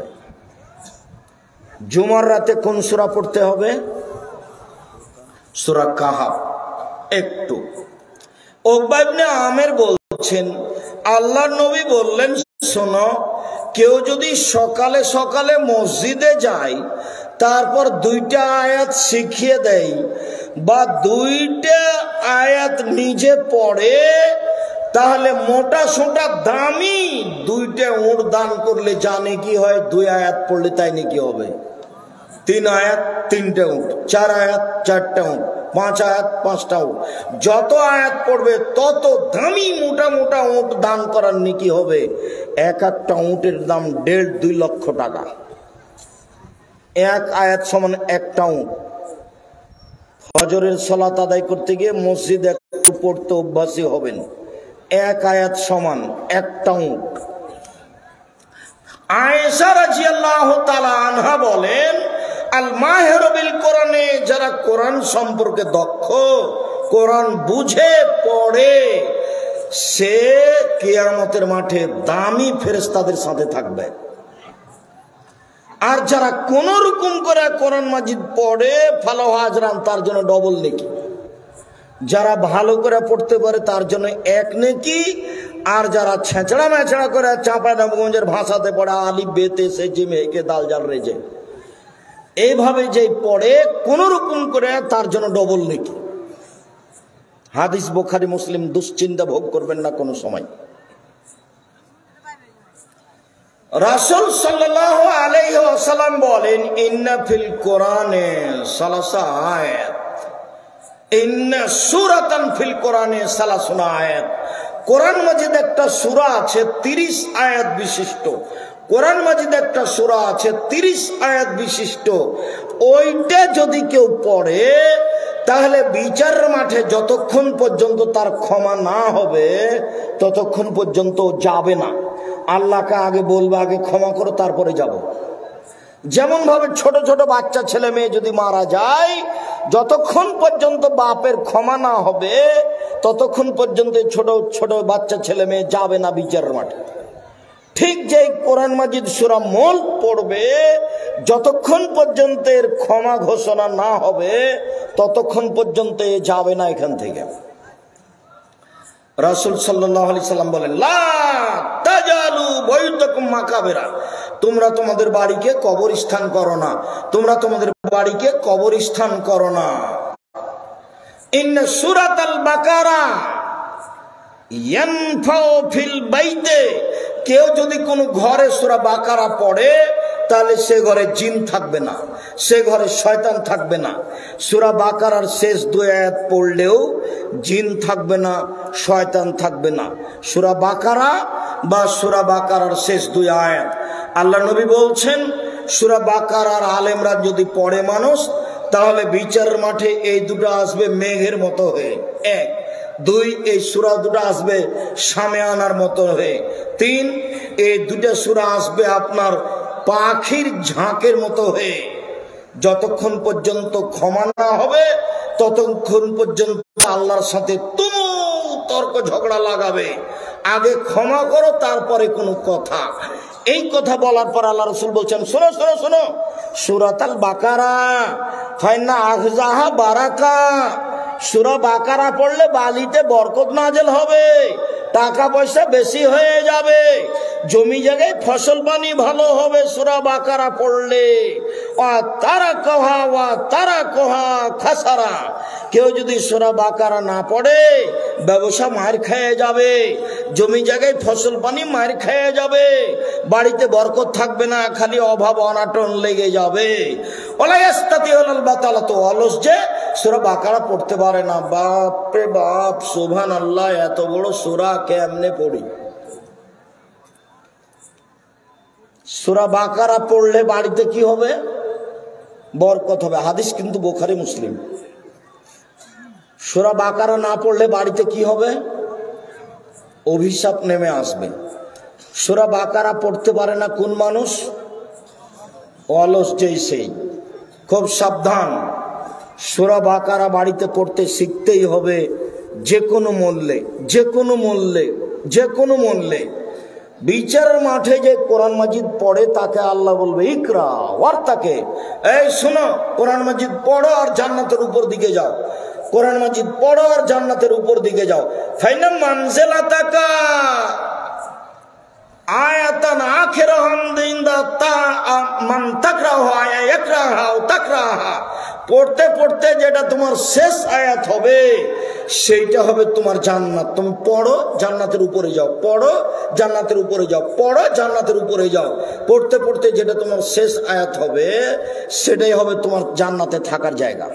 জুমার রাতে কোন সূরা পড়তে হবে? সূরা কাহফ। একটু উকবা ইবনে আমের বলছেন, আল্লাহর নবী বললেন, শোনো, কেউ যদি সকালে সকালে মসজিদে যায়, তারপর 2টা আয়াত শিখিয়ে দেয় বা 2টা আয়াত নিজে পড়ে, তাহলে মোটা সোটা দামি 2টা উট দান করলে জানে কি হয়? 2 আয়াত পড়লে তাই নাকি হবে? 3 আয়াত 3টে উট, 4 আয়াত 4টে উট, 5 আয়াত 5টা উট। যত আয়াত পড়বে তত দামি মোটা মোটা উট দান করার নেকি হবে। এক একটা উটের দাম 1.5-2 লক্ষ টাকা। এক আয়াত সমান একটা উট। ফজরের সালাত আদায় করতে গিয়ে মসজিদে একটু পড়তে অভ্যাসী হবেন। এক আয়াত সমান একটা উট। আয়েশা রাদিয়াল্লাহু তাআলা আনহা বলেন, আল মাহির বিল কোরআনে, যারা কোরআন সম্পর্কে দক্ষ, কোরআন বুঝে পড়ে, সে কিয়ামতের মাঠে দামি ফেরেশতাদের সাথে থাকবে। আর যারা কোন রকম করে কোরআন মাজিদ পড়ে, ফালাহু আজরান, তার জন্য ডবল নেকি। যারা ভালো করে পড়তে পারে তার জন্য 1 নেকি, আর যারা ছেঁচড়া মেছড়া করে চাঁপাইনবাবগঞ্জের ভাষাতে পড়ে আলিফ বেতে সে জিমে কে দাল জাল রেজে, এইভাবে যে পড়ে কোন রকম করে, তার জন্য ডবল নেকি। হাদিস বুখারী মুসলিম, দুশ্চিন্তা ভোগ করবেন না কোনো সময়। রাসূল সাল্লাল্লাহু আলাইহি ওয়াসাল্লাম বলেন, ইন্না ফিল কোরআনে সালাসা আয়াত, ইন্না সূরাতান ফিল কোরআনে সালাসুনা আয়াত। কোরআন মাজিদ একটা সূরা আছে 30 আয়াত বিশিষ্ট। কোরআন মাজিদ একটা সূরা আছে 30 আয়াত বিশিষ্ট। ওইটা যদি কেউ পড়ে, তাহলে বিচারের মাঠে যতক্ষণ পর্যন্ত তার ক্ষমা না হবে ততক্ষণ পর্যন্ত যাবে না। আল্লাহকে আগে বলবে, আগে ক্ষমা করো, তারপরে যাব। যেমন ভাবে ছোট ছোট বাচ্চা ছেলে মেয়ে যদি মারা যায়, যতক্ষণ পর্যন্ত বাপের ক্ষমা না হবে ততক্ষণ পর্যন্ত ছোট ছোট বাচ্চা ছেলে মেয়ে যাবে না বিচারের মাঠে। ঠিক যে কোরআন মাজিদ সূরা মুলক পড়বে, যতক্ষণ পর্যন্ত এর ক্ষমা ঘোষণা না হবে ততক্ষণ পর্যন্ত এ যাবে না এখান থেকে। রাসূল সাল্লাল্লাহু আলাইহি সাল্লাম বলেন, লা তাজালু বাইতাকুম মাকাবিরা, তোমরা তোমাদের বাড়িকে কবরস্থান করো না, তোমরা তোমাদের বাড়িকে কবরস্থান করো না। ইন্না সূরাতাল বাকারা ইয়ানফাউ ফিল বাইতে, কেউ যদি কোনো ঘরে সূরা বাকারা পড়ে, তাহলে সে ঘরে জিন থাকবে না, সে ঘরে শয়তান থাকবে না। সূরা বাকারার শেষ 2 আয়াত পড়লেও জিন থাকবে না, শয়তান থাকবে না। সূরা বাকারা বা সূরা বাকারার শেষ 2 আয়াত, আল্লাহ নবী বলছেন, সূরা বাকারার আলেমরা যদি পড়ে মানুষ, তাহলে বিচারের মাঠে এই দুটো আসবে মেঘের মতো হয়ে। 1, 2, এই সূরা দুটো আসবে শামিয়ানার মতো হয়ে। 3, এই দুটো সূরা আসবে আপনার পাখির ঝাঁকের মতো হয়ে। যতক্ষণ পর্যন্ত ক্ষমা না হবে ততক্ষণ পর্যন্ত আল্লাহর সাথে তুমুল তর্ক ঝগড়া লাগাবে। আগে ক্ষমা করো, তারপরে কোনো কথা। এই কথা বলার পর আল্লাহ রাসূল বলছেন, শোনো শোনো শোনো, সূরাতুল বাকারা ফাইন্না আখযাহা বারাকা, সূরা বাকারা পড়লে বালিতে বরকত নাজেল হবে, টাকা পয়সা বেশি হয়ে যাবে, জমি জায়গায় ফসল পানি ভালো হবে সূরা বাকারা পড়লে। তারা কহা খাসারা, কেউ যদি সূরা বাকারা না পড়ে ব্যবসা মার খেয়ে যাবে, জমি জায়গায় ফসল পানি মার খেয়ে যাবে, বাড়িতে বরকত থাকবে না, খালি অভাব অনাটন লেগে যাবে। অলস যে সূরা বাকারা পড়তে পারে না। বাপ রে বাপ, সুবহানাল্লাহ, এত বড় সূরা কেমনে পড়ি? সূরা বাকারা পড়লে বাড়িতে কি হবে? বরকত হবে। হাদিস কিন্তু বুখারী মুসলিম। সূরা বাকারা না পড়লে বাড়িতে কি হবে? অভিশাপ নেমে আসবে। সূরা বাকারা পড়তে পারে না কোন মানুষ? অলস যেই সেই। খুব সাবধান, সূরা বাকারা বাড়িতে পড়তে শিখতেই হবে, যে কোনো মূল্যে, যে কোনো মূল্যে, যে কোনো মূল্যে। বিচারের মাঠে যে কোরআন মাজিদ পড়ে তাকে আল্লাহ বলবে ইকরা ওয়ার্তাকে, এই শোনো কোরআন মাজিদ পড়ো আর জান্নাতের উপর দিকে যাও, কোরআন মাজিদ পড়ো আর জান্নাতের উপর দিকে যাও। ফাইনা মানজিলাতাকা আয়াতান আখিরাহাম দিনদা তা মান তাকরাহু আয়া ইয়াকরাহা ও তাকরাহা, পড়তে পড়তে যেটা তোমার শেষ আয়াত হবে সেইটা হবে তোমার জান্নাত। তুমি পড়ো জান্নাতের উপরে যাও, পড়ো জান্নাতের উপরে যাও, পড়ো জান্নাতের উপরে যাও। পড়তে পড়তে যেটা তোমার শেষ আয়াত হবে সেটাই হবে তোমার জান্নাতে থাকার জায়গা।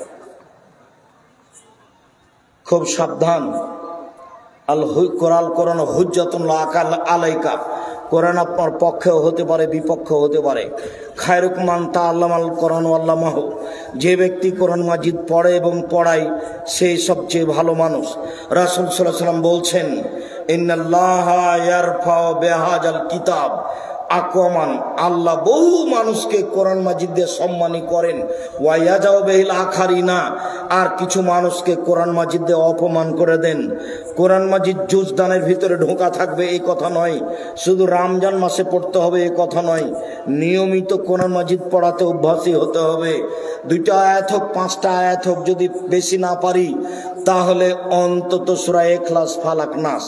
খুব সাবধান। কোরআন হুজ্জাতুন আলাইকা, কোরআন আপনার পক্ষেও হতে পারে বিপক্ষেও হতে পারে। খায়রুকুম মান তাআল্লামাল কোরআন ওয়া আল্লামাহু, যে ব্যক্তি কোরআন মাজিদ পড়ে এবং পড়ায় সেই সবচেয়ে ভালো মানুষ। রাসূল সাল্লাল্লাহু আলাইহি ওয়াসাল্লাম বলছেন ইন্নাল্লাহা ইয়ারফাউ বিহাযাল কিতাব আকওয়ামান, আল্লাহ বহু মানুষকে কোরআন মাজিদ দিয়ে সম্মানী করেন, ওয়া ইয়াজাউ বিল আখারিনা, আর কিছু মানুষকে কোরআন মাজিদ দিয়ে অপমান করে দেন। কোরআন মাজিদ জুজদানের ভিতরে ঢোকা থাকবে এই কথা নয়, শুধু রমজান মাসে পড়তে হবে এই কথা নয়, নিয়মিত কোরআন মাজিদ পড়াতে অভ্যাসী হতে হবে। 2টা আয়াত হোক 5টা আয়াত হোক, যদি বেশি না পারি তাহলে অন্তত সূরা ইখলাস ফালাক নাস।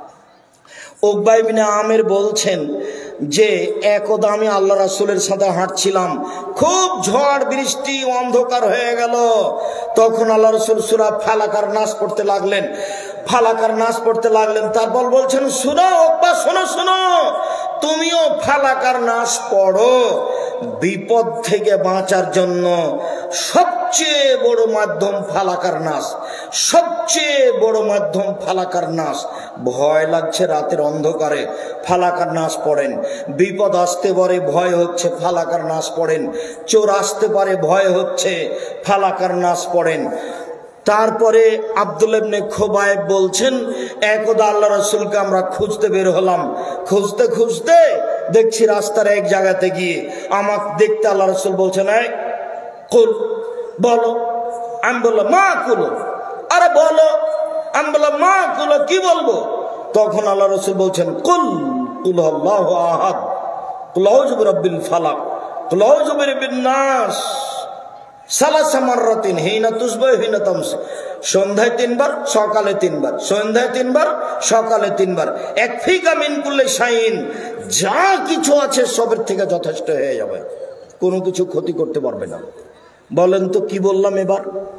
উকবা ইবনে আমির বলছেন যে একদা আমি আল্লাহ রাসূলের সাথে হাঁটছিলাম, খুব ঝড় বৃষ্টি অন্ধকার হয়ে গেল, তখন আল্লাহ রাসূল সূরা ফালাক আর নাস পড়তে লাগলেন, ফালাক আর নাস পড়তে লাগলেন। তারপর বলছেন শোনো উকবা, শোনো শোনো, তুমিও ফালাক আর নাস পড়ো। বিপদ থেকে বাঁচার জন্য সবচেয়ে বড় মাধ্যম ফালাক আর নাস, সবচেয়ে বড় মাধ্যম ফালাক আর নাস। ভয় লাগছে রাতের অন্ধকারে, ফালাক আর নাস পড়েন। বিপদ আসতে পারে ভয় হচ্ছে, ফালাক আর নাস পড়েন। চোর আসতে পারে ভয় হচ্ছে, ফালাক আর নাস পড়েন। তারপরে আব্দুল্লাহ ইবনে খুবাইব বলছেন একদা আল্লাহ রাসূলকে আমরা খুঁজতে বের হলাম, খুঁজতে খুঁজতে দেখছি রাস্তার এক জায়গাতে গিয়ে আমাকে দেখতে আল্লাহ রাসূল বলছেন এই কুল, বলো। আমি বললাম মা কুলো, আরে বলো। আমি বললাম মা কুলো, কি বলবো? তখন আল্লাহ রাসূল বলছেন কুল কুল আল্লাহু আহাদ, কুল আউযু বিরাব্বিল ফালাক, কুল আউযু বিরাব্বিন নাস, সালাসা মাররাতিন হিনা তুসবিহু হিনা তামসি, সন্ধ্যায় 3 বার, সকালে 3 বার, সন্ধ্যায় 3 বার, সকালে 3 বার। একফিকা মিন কুল্লি শাইইন, যা কিছু আছে সবের থেকে যথেষ্ট হয়ে যাবে, কোনো কিছু ক্ষতি করতে পারবে না। বলেন তো কি বললাম এবার?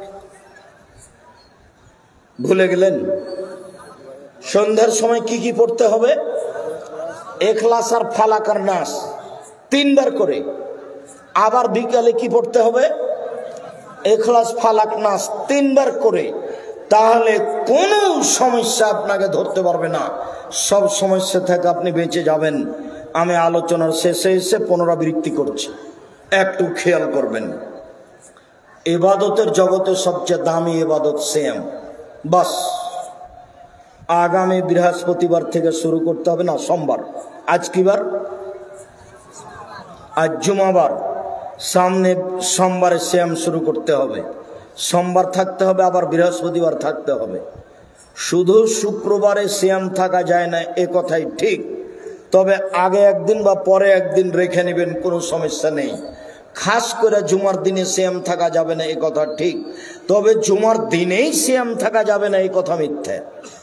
ভুলে গেলেন? সন্ধ্যার সময় কি কি পড়তে হবে? ইখলাস আর ফালাক আর নাস 3 বার করে। আবার বিকালে কি পড়তে হবে? ইখলাস ফালাক নাস 3 বার করে। তাহলে কোনো সমস্যা আপনাকে ধরতে পারবে না, সব সমস্যা থেকে আপনি বেঁচে যাবেন। আমি আলোচনার শেষে এসে পুনরাবৃত্তি করছি, একটু খেয়াল করবেন। ইবাদতের জগতে সবচেয়ে দামি ইবাদত সিয়াম। বাস আগামী বৃহস্পতিবার থেকে শুরু করতে হবে, না সোমবার। আজ কি বার? আজ জুমাবার। সামনে সোমবারে সিয়াম শুরু করতে হবে। সোমবার থাকতে হবে, আবার বৃহস্পতিবার থাকতে হবে। শুধু শুক্রবারে সিয়াম থাকা যায় না এ কথাই ঠিক, তবে আগে একদিন বা পরে একদিন রেখে নেবেন, কোনো সমস্যা নেই। খাস করে জুমার দিনে সিয়াম থাকা যাবে না এ কথা ঠিক, তবে জুমার দিনেই সিয়াম থাকা যাবে না এই কথা মিথ্যা।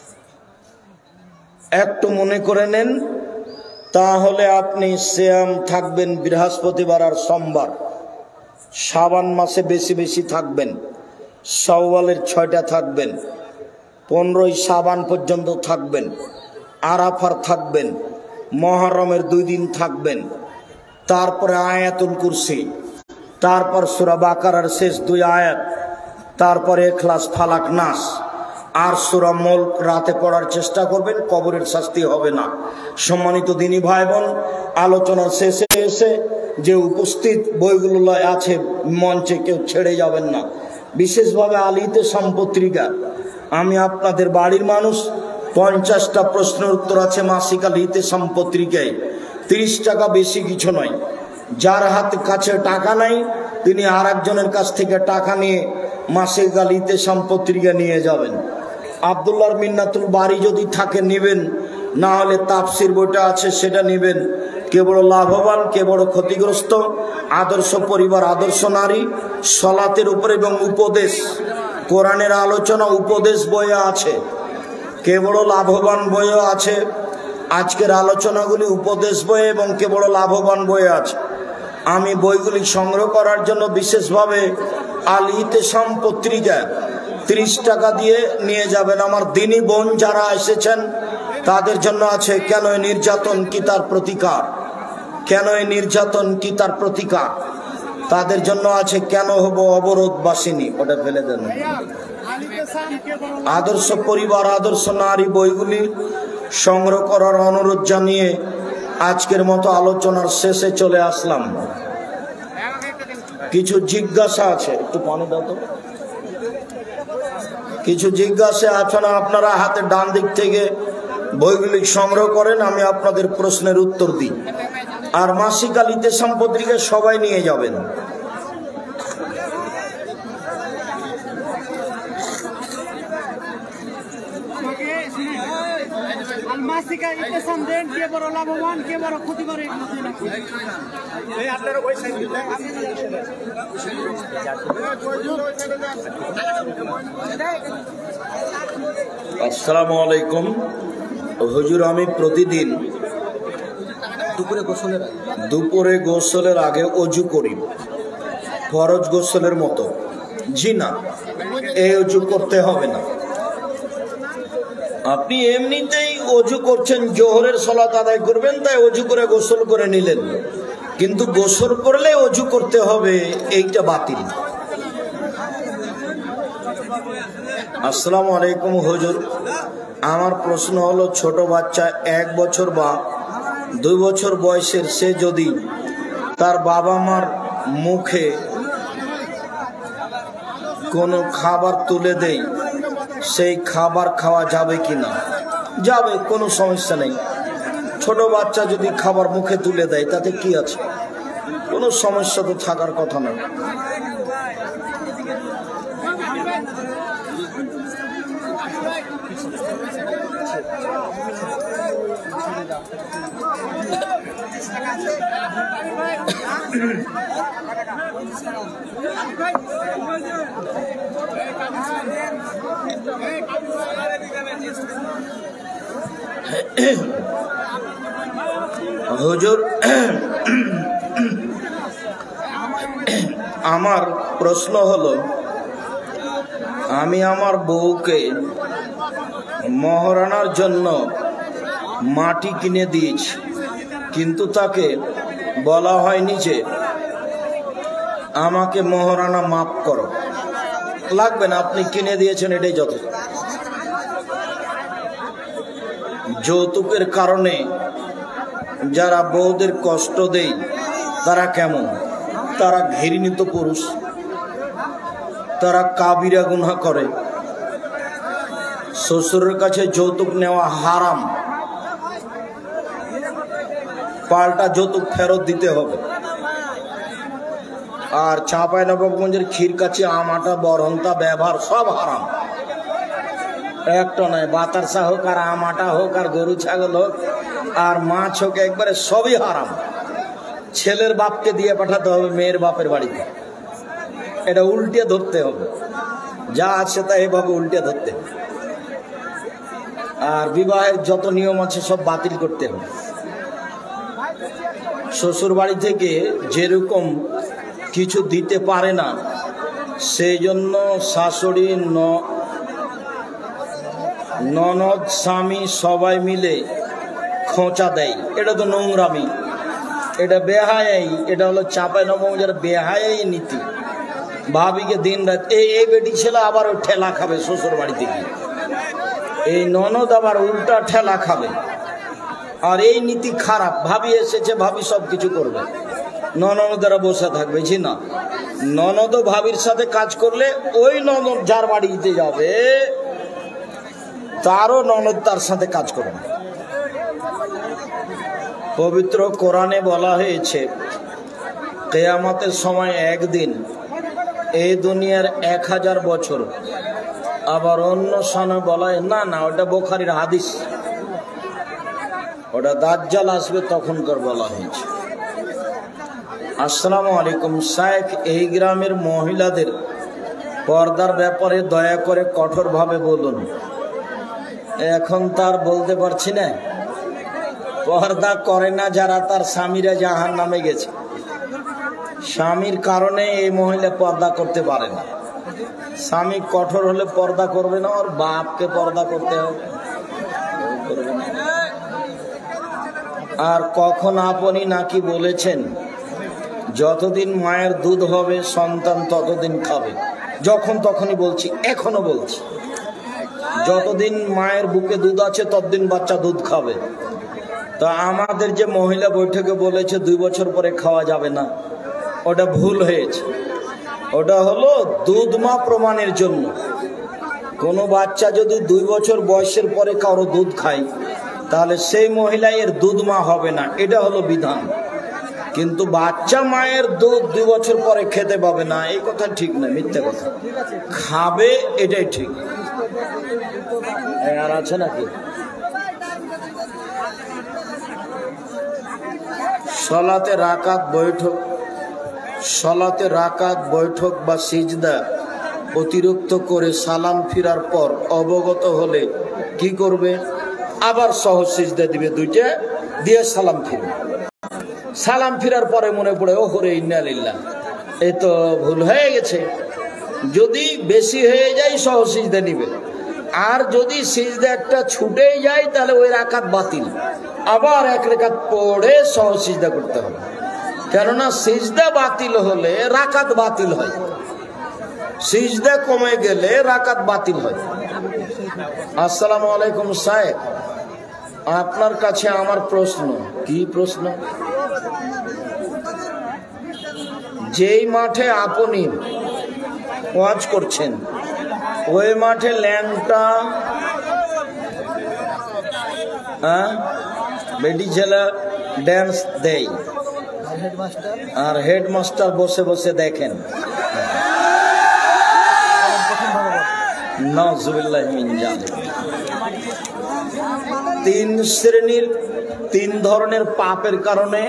একটু মনে করে নেন, তাহলে আপনি সিয়াম থাকবেন বৃহস্পতিবার আর সোমবার। শাবান মাসে বেশি বেশি থাকবেন, শাওয়ালের 6টা থাকবেন, 15ই শাবান পর্যন্ত থাকবেন, আরাফার থাকবেন, মুহররমের 2 দিন থাকবেন, তারপরে আয়াতুল কুরসি, তারপর সূরা বাকারার শেষ 2 আয়াত, তারপরে ইখলাস ফালাক নাস আর সূরা মুলক রাতে পড়ার চেষ্টা করবেন, কবরের শাস্তি হবে না। সম্মানিত দিনী ভাই বোন, আলোচনার শেষে এসে যে উপস্থিত বইগুলো আছে মঞ্চে, কেউ ছেড়ে যাবেন না। বিশেষভাবে আলিতে সম্পত্রিকা আমি আপনাদের বাড়ির মানুষ। 50টা প্রশ্নের উত্তর আছে মাসিক আল ইতিসাম পত্রিকায়। 30 টাকা, বেশি কিছু নয়। যার হাত কাছে টাকা নাই তিনি আর একজনের কাছ থেকে টাকা নিয়ে মাসিক আল ইতিসাম পত্রিকা নিয়ে যাবেন। আব্দুল্লাহর মিন্নাতুল বাড়ি যদি থাকে নেবেন, না হলে তাফসির বইটা আছে সেটা নেবেন। কে বড় লাভবান, কে বড় ক্ষতিগ্রস্ত, আদর্শ পরিবার, আদর্শ নারী, সলাতের উপরে এবং উপদেশ, কোরআনের আলোচনা উপদেশ বইয়ে আছে। কে বড় লাভবান বইও আছে। আজকের আলোচনাগুলি উপদেশ বই এবং কে বড় লাভবান বই আছে। আমি বইগুলি সংগ্রহ করার জন্য বিশেষভাবে আল ইতিসাম পত্রিকা 30 টাকা দিয়ে নিয়ে যাবেন। আমার দিনী বোন যারা এসেছেন তাদের জন্য আছে কেন এই নির্যাতন কি তার প্রতিকার, কেন এই নির্যাতন কি তার প্রতিকার। তাদের জন্য আছে কেন হব অবরোধ বাসিনী, ওটা ফেলে দেন। আদর্শ পরিবার, আদর্শ নারী বইগুলি সংগ্রহ করার অনুরোধ জানিয়ে আজকের মতো আলোচনার শেষে চলে আসলাম। কিছু জিজ্ঞাসা আছে, একটু পানি দাও তো। কিছু জিজ্ঞাসা আছে না, আপনারা হাতে ডান দিক থেকে বইগুলি সংগ্রহ করেন, আমি আপনাদের প্রশ্নের উত্তর দিই। আর মাসিক আল ইতিসাম পত্রিকা সবাই নিয়ে যাবেন। আসসালামু আলাইকুম। হুজুর, আমি প্রতিদিন দুপুরে গোসলের আগে অজু করি, ফরজ গোসলের মতো। জি না, এই অজু করতে হবে না। আপনি এমনিতেই অজু করছেন, জোহরের সালাত আদায় করবেন, তাই অজু করে গোসল করে নিলেন। কিন্তু গোসল করলে অজু করতে হবে, এইটা বাতিল। আসসালামু আলাইকুম হুজুর, আমার প্রশ্ন হলো, ছোট বাচ্চা 1 বছর বা 2 বছর বয়সের, সে যদি তার বাবা মার মুখে কোনো খাবার তুলে দেয়, সেই খাবার খাওয়া যাবে কিনা? যাবে, কোনো সমস্যা নেই। ছোট বাচ্চা যদি খাবার মুখে তুলে দেয় তাতে কি আছে, কোনো সমস্যা তো থাকার কথা না। হুজুর, আমার প্রশ্ন হলো, আমি আমার বউকে মহারানার জন্য মাটি কিনে দিয়েছি, কিন্তু তাকে বলা হয়নি যে আমাকে মহারানা মাফ করো। লাগবে না, আপনি কিনে দিয়েছেন, এটাই যথেষ্ট। যৌতুকের কারণে যারা বউদের কষ্ট দেয় তারা কেমন? তারা ঘৃণিত পুরুষ, তারা কাবিরা গুনাহ করে। শ্বশুরের কাছে যৌতুক নেওয়া হারাম, পাল্টা যৌতুক ফেরত দিতে হবে। আর চাঁপাইনবাবগঞ্জের ক্ষীরকাছি, আমাটা, বরহন্তা ব্যবহার সব হারাম। একটা নয়, বাতাসা হোক আর আমাটা হোক আর গরু ছাগল হোক আর মাছ হোক, একবারে সবই হারাম। ছেলের বাপকে দিয়ে পাঠাতে হবে মেয়ের বাপের বাড়িতে, এটা উল্টে ধরতে হবে। যা আছে তা এভাবে উল্টে ধরতে হবে। আর বিবাহের যত নিয়ম আছে সব বাতিল করতে হবে। শ্বশুর বাড়ি থেকে যেরকম কিছু দিতে পারে না, সেই জন্য শাশুড়ি, ননদ, স্বামী সবাই মিলে খোঁচা দেয়। এটা তো নোংরামি, এটা বেহায়াই। এটা হলো চাঁপাইনবাবগঞ্জের বেহায়াই নীতি। ভাবিকে দিন রাত এই বেটি ছেলে আবার ওই ঠেলা খাবে শ্বশুর বাড়ি থেকে, এই ননদ আবার উল্টা ঠেলা খাবে। আর এই নীতি খারাপ। ভাবি এসেছে, ভাবি সব কিছু করবে, ননদেরা বসে থাকবে। জি না, ননদ ভাবির সাথে কাজ করলে ওই ননদ যার বাড়িতে যাবে তারও ননদ তার সাথে কাজ করে না। পবিত্র কোরআনে বলা হয়েছে কিয়ামতের সময় একদিন এই দুনিয়ার 1000 বছর। আবার অন্য সনে বলা হয় না না, ওটা বুখারীর হাদিস, ওটা দাজ্জাল আসবে তখনকার বলা হয়েছে। আসসালামু আলাইকুম শাইখ, এই গ্রামের মহিলাদের পর্দার ব্যাপারে দয়া করে কঠোরভাবে বলুন। এখন তার বলতে পারছি না। পর্দা করে না যারা, তার স্বামীরা জাহান্নামে গেছে। স্বামীর কারণে এই মহিলা পর্দা করতে পারে না। স্বামী কঠোর হলে পর্দা করবে না, ওর বাপকে পর্দা করতে হবে। আর কখন আপনি নাকি বলেছেন যতদিন মায়ের দুধ হবে সন্তান ততদিন খাবে। যখন তখনই বলছি, এখনো বলছি, যতদিন মায়ের বুকে দুধ আছে ততদিন বাচ্চা দুধ খাবে। তো আমাদের যে মহিলা বৈঠকে বলেছে 2 বছর পরে খাওয়া যাবে না, ওটা ভুল হয়েছে। ওটা হলো দুধ মা প্রমাণের জন্য। কোনো বাচ্চা যদি 2 বছর বয়সের পরে কারো দুধ খায় তাহলে সেই মহিলা এর দুধ মা হবে না, এটা হলো বিধান। কিন্তু বাচ্চা মায়ের দুধ 2 বছর পরে খেতে পাবে না, এই কথা ঠিক না, মিথ্যে কথা। খাবে, এটাই ঠিক। আর আছে নাকি? সলাতে রাকাত বৈঠক বা সিজদা অতিরিক্ত করে সালাম ফিরার পর অবগত হলে কি করবে? আবার সহজ সিজদা দিবে, 2টা দিয়ে সালাম ফিরবে। সালাম ফিরার পরে মনে পড়ে ওহরে ইন্না লিল্লাহ, এই তো ভুল হয়ে গেছে। যদি বেশি হয়ে যায় সহজ সিজদা নিবে, আর যদি সিজদা একটা ছুটেই যায় তাহলে ওই রাকাত বাতিল, আবার 1 রাকাত পড়ে সহজ সিজদা করতে হবে। কেননা সিজদা বাতিল হলে রাকাত বাতিল হয়, সিজদা কমে গেলে রাকাত বাতিল হয়। আসসালামু আলাইকুম সাহেব, আপনার কাছে আমার প্রশ্ন। কি প্রশ্ন? যেই মাঠে আপনি ওয়াজ করছেন ওই মাঠে ল্যাংটা বেটি ছেলে ড্যান্স দেয় আর হেডমাস্টার বসে বসে দেখেন। নাউজুবিল্লাহি মিন যালিক। 3 ধরনের পাপের কারণে